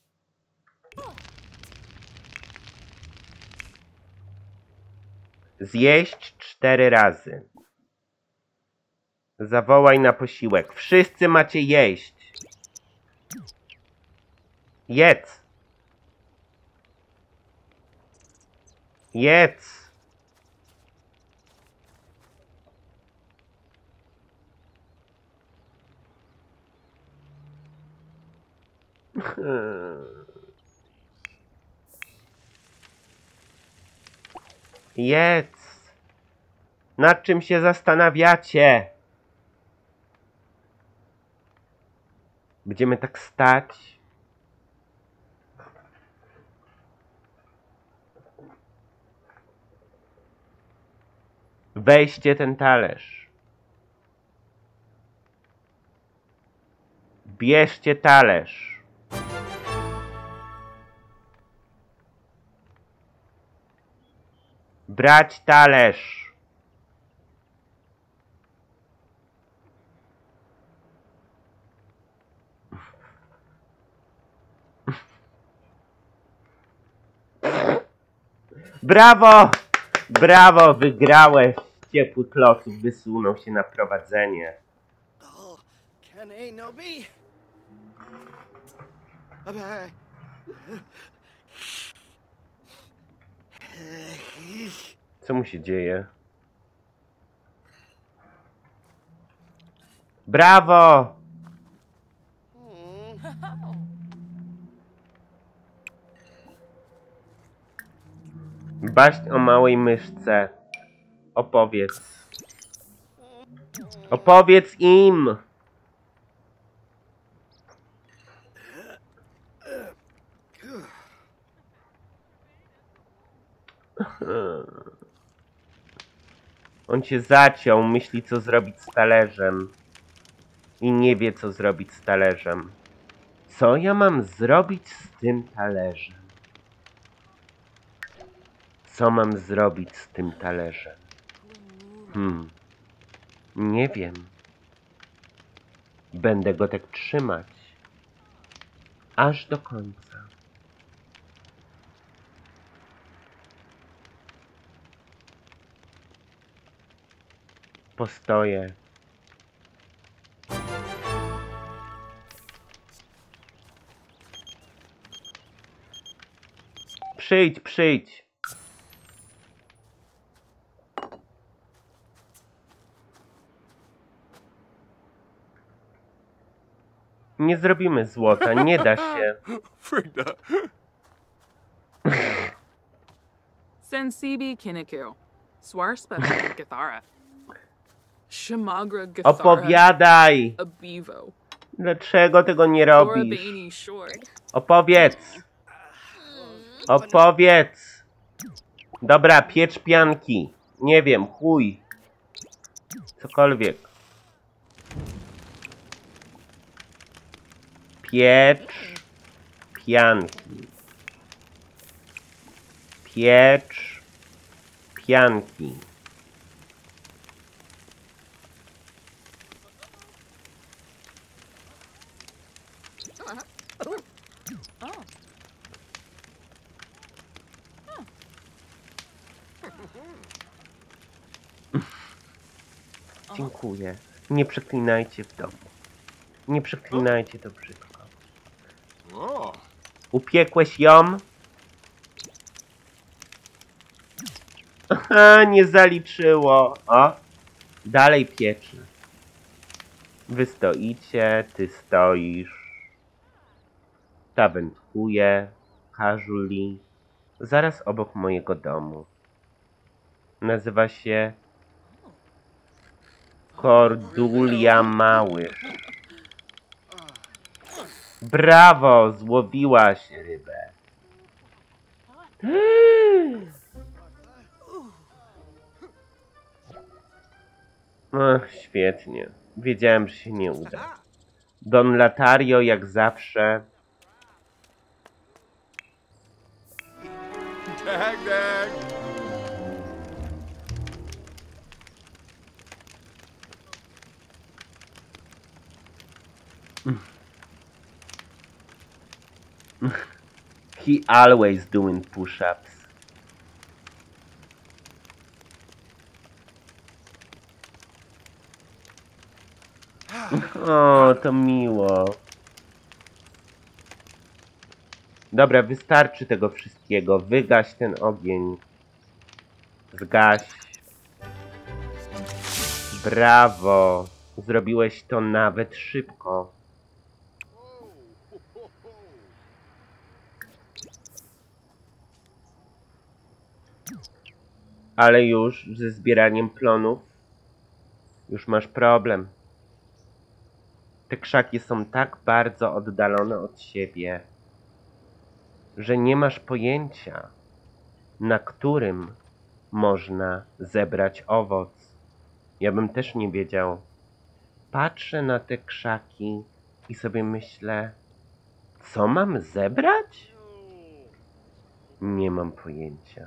Zjeść cztery razy. Zawołaj na posiłek. Wszyscy macie jeść. Jedz. Jedz. Jedz. Nad czym się zastanawiacie? Będziemy tak stać. Weźcie ten talerz. Bierzcie talerz. Brać talerz. Brawo! Brawo! Wygrałeś! Ciepły kloców wysunął się na prowadzenie. Oh, can A no be? Abay. Co mu się dzieje? Brawo! Baść o małej myszce. Opowiedz. Opowiedz im! On się zaciął, myśli co zrobić z talerzem. I nie wie co zrobić z talerzem. Co ja mam zrobić z tym talerzem? Co mam zrobić z tym talerzem? Hmm. Nie wiem. Będę go tak trzymać. Aż do końca. postoję. Przyjdź, przyjdź. Nie zrobimy złota, nie da się. Frigda. Sensibi Kiniku. Swarspa Gathara. Shamagra Gathara. Opowiadaj! Abivo. Dlaczego tego nie robisz? Orabani Short. Opowiedz! Opowiedz! Dobra, piecz pianki. Nie wiem, chuj. Cokolwiek. Piecz pianki. Piecz pianki. Dziękuję. Nie przeklinajcie w domu. Nie przeklinajcie, to brzydko. Oh. Upiekłeś ją? Aha, nie zaliczyło. O, dalej pieczy. Wy stoicie, ty stoisz. Ta wędkuje, Kazuli, zaraz obok mojego domu. Nazywa się Kordulia Małysz. Brawo, złowiłaś rybę. Ach, świetnie. Wiedziałem, że się nie uda. Don Latario jak zawsze. Dag, dag. He always doing push-ups. O, to miło. Dobra, wystarczy tego wszystkiego. Wygaś ten ogień. Zgaś. Brawo. Zrobiłeś to nawet szybko. Ale już ze zbieraniem plonów już masz problem. Te krzaki są tak bardzo oddalone od siebie, że nie masz pojęcia, na którym można zebrać owoc. Ja bym też nie wiedział. Patrzę na te krzaki i sobie myślę, co mam zebrać? Nie mam pojęcia.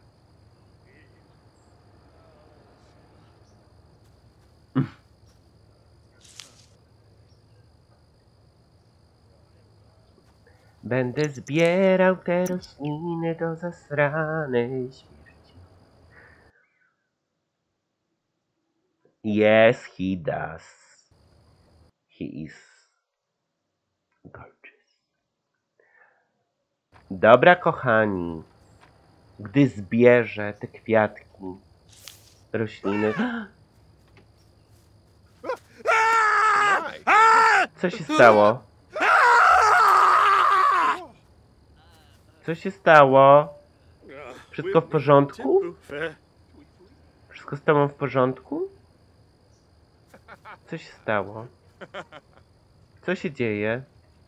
Będę zbierał te rośliny do zasranej śmierci. Yes, he does. He is gorgeous. Dobra, kochani. Gdy zbierze te kwiatki, rośliny... Co się stało? Co się stało? Wszystko w porządku? Wszystko z tobą w porządku? Co się stało? Co się dzieje?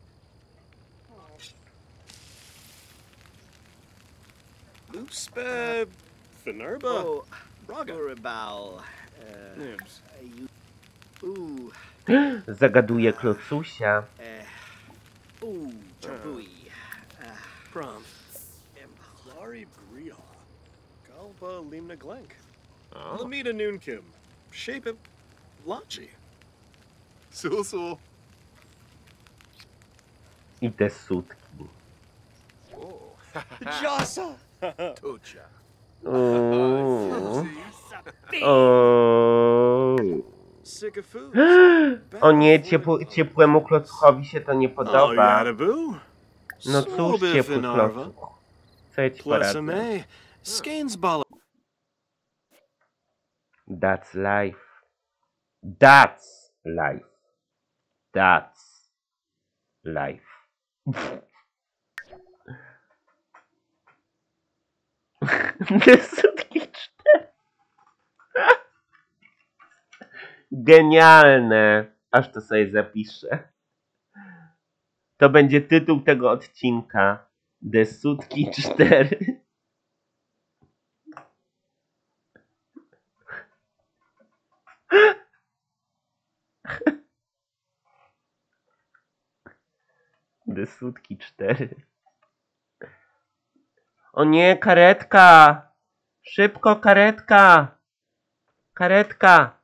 Uspe Finerba. Oh, Braga. Urabal. Uh, Nibs. you. Ooh. Zagaduje klocusia. Uh, ooh, Jabui. Uh, Prom. Emplari Bria. Galba Limna Glenk. Oh. Lamita Noonkim. Shape it. Lachi. Sul, sul. I te sutki. Oh. Jasa! Tocha. Uuu. O, Sick of food. o nie, ciepł, ciepłemu klocuchowi się to nie Oh, podoba. yada boo. No cóż, ciepły klocuch. Co ja ci poradzę? Plesame. Skainsball. That's life. That's life. That's life. Desutki cztery. Genialne. Aż to sobie zapiszę. To będzie tytuł tego odcinka. Desutki cztery. Desutki cztery. O nie, karetka! Szybko, karetka! Karetka!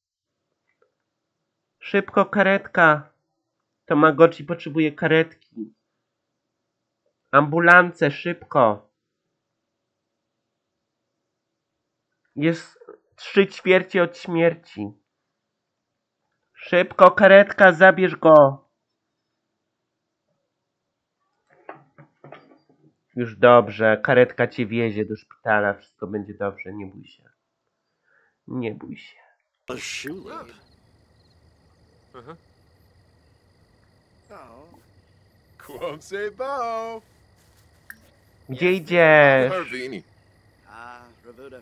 Szybko, karetka! Tamagotchi potrzebuje karetki. Ambulance, szybko! Jest trzy ćwierci od śmierci. Szybko, karetka, zabierz go! Już dobrze, karetka cię wiezie do szpitala, wszystko będzie dobrze, nie bój się. Nie bój się. A shoelace. Uh-huh. Quomse bo. Gdzie idziesz? Harvini. Ah, Ravuda.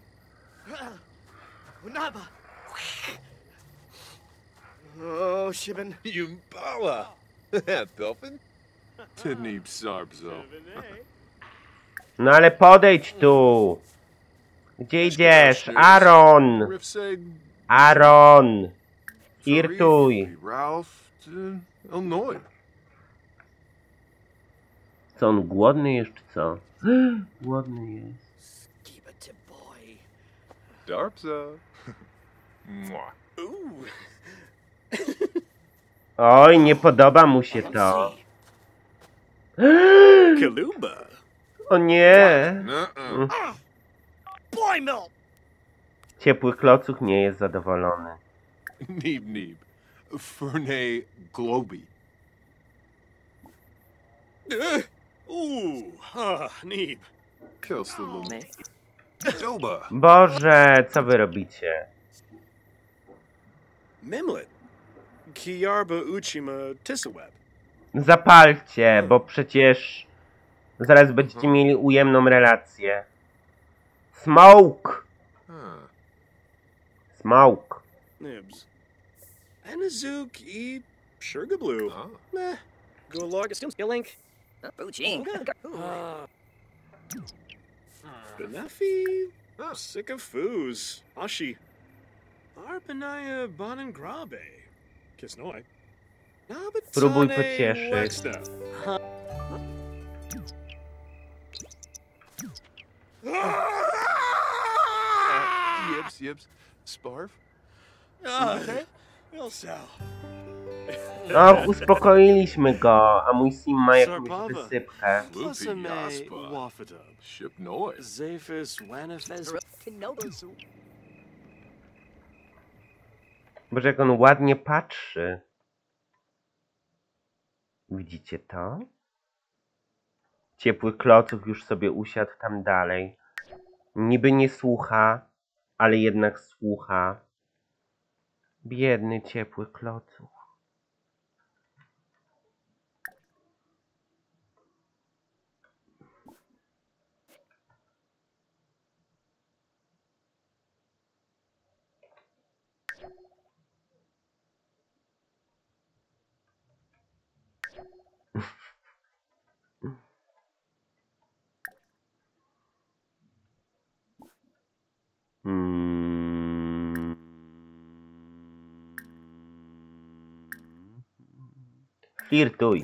Unaba. Oh, Shibin. Yumbala. Dolphin? Tidnib Sarbzo. No ale podejdź tu. Gdzie idziesz? Aaron! Rifseg. Aaron! Irtuj! Ralph. Illinois. Co, on głodny jest, czy co? Głodny jest. Keep it to boy. Darpza. Mwah. Ooh. Oj, nie podoba mu się to. Kaluba. O nie! Nuh-uh. Boy milk. Ciepły klocuch nie jest zadowolony. Neeb Neeb. Fernay Globy. Ooh, ah, Neeb. Kelstalum. Doba. Boże, co wy robicie? Mimlet. Kiarba Uchima Tisaweb. Zapalcie, bo przecież zaraz będziecie mieli ujemną relację. Smoke! Huh. Smoke. Nibs. Anazook e Sugarblue. Oh. Meh. Go log a stim skillink. Bucci. Ah. Benefi. Ah. Sick of foos. Ashi. Arpanaya Bonangrabe. Kisnoi. Próbuj pocieszyć. Yips, yips. Sparf? Ah, Ilsal. Och, uspokoiliśmy go, a mój sim ma jakąś wysypkę. Plusame Jaspa. Wafadub. Ship noise. Zaphis Wanifes. Boże, jak on ładnie patrzy. Widzicie to? Ciepły klocuch już sobie usiadł tam dalej. Niby nie słucha, ale jednak słucha. Biedny ciepły klocuch. Hmm. Flirtuj.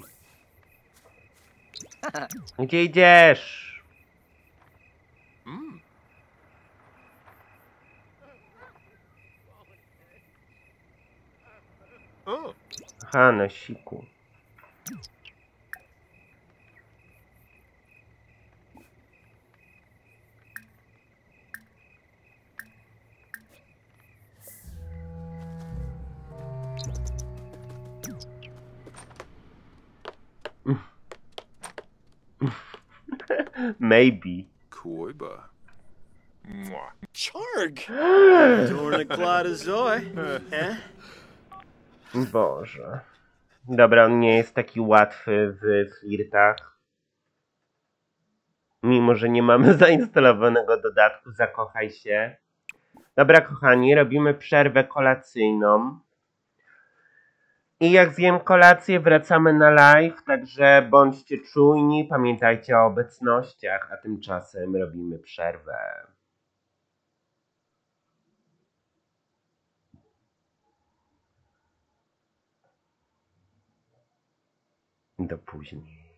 Gdzie idziesz? Mm. Oh. Aha, na siku. Maybe. Koiba. Mwah. Charg! Dorniclada Zoe. Eh? Boże. Dobra, on nie jest taki łatwy w flirtach. Mimo, że nie mamy zainstalowanego dodatku Zakochaj się. Dobra, kochani, robimy przerwę kolacyjną. I jak zjem kolację, wracamy na live, także bądźcie czujni, pamiętajcie o obecnościach, a tymczasem robimy przerwę. Do później.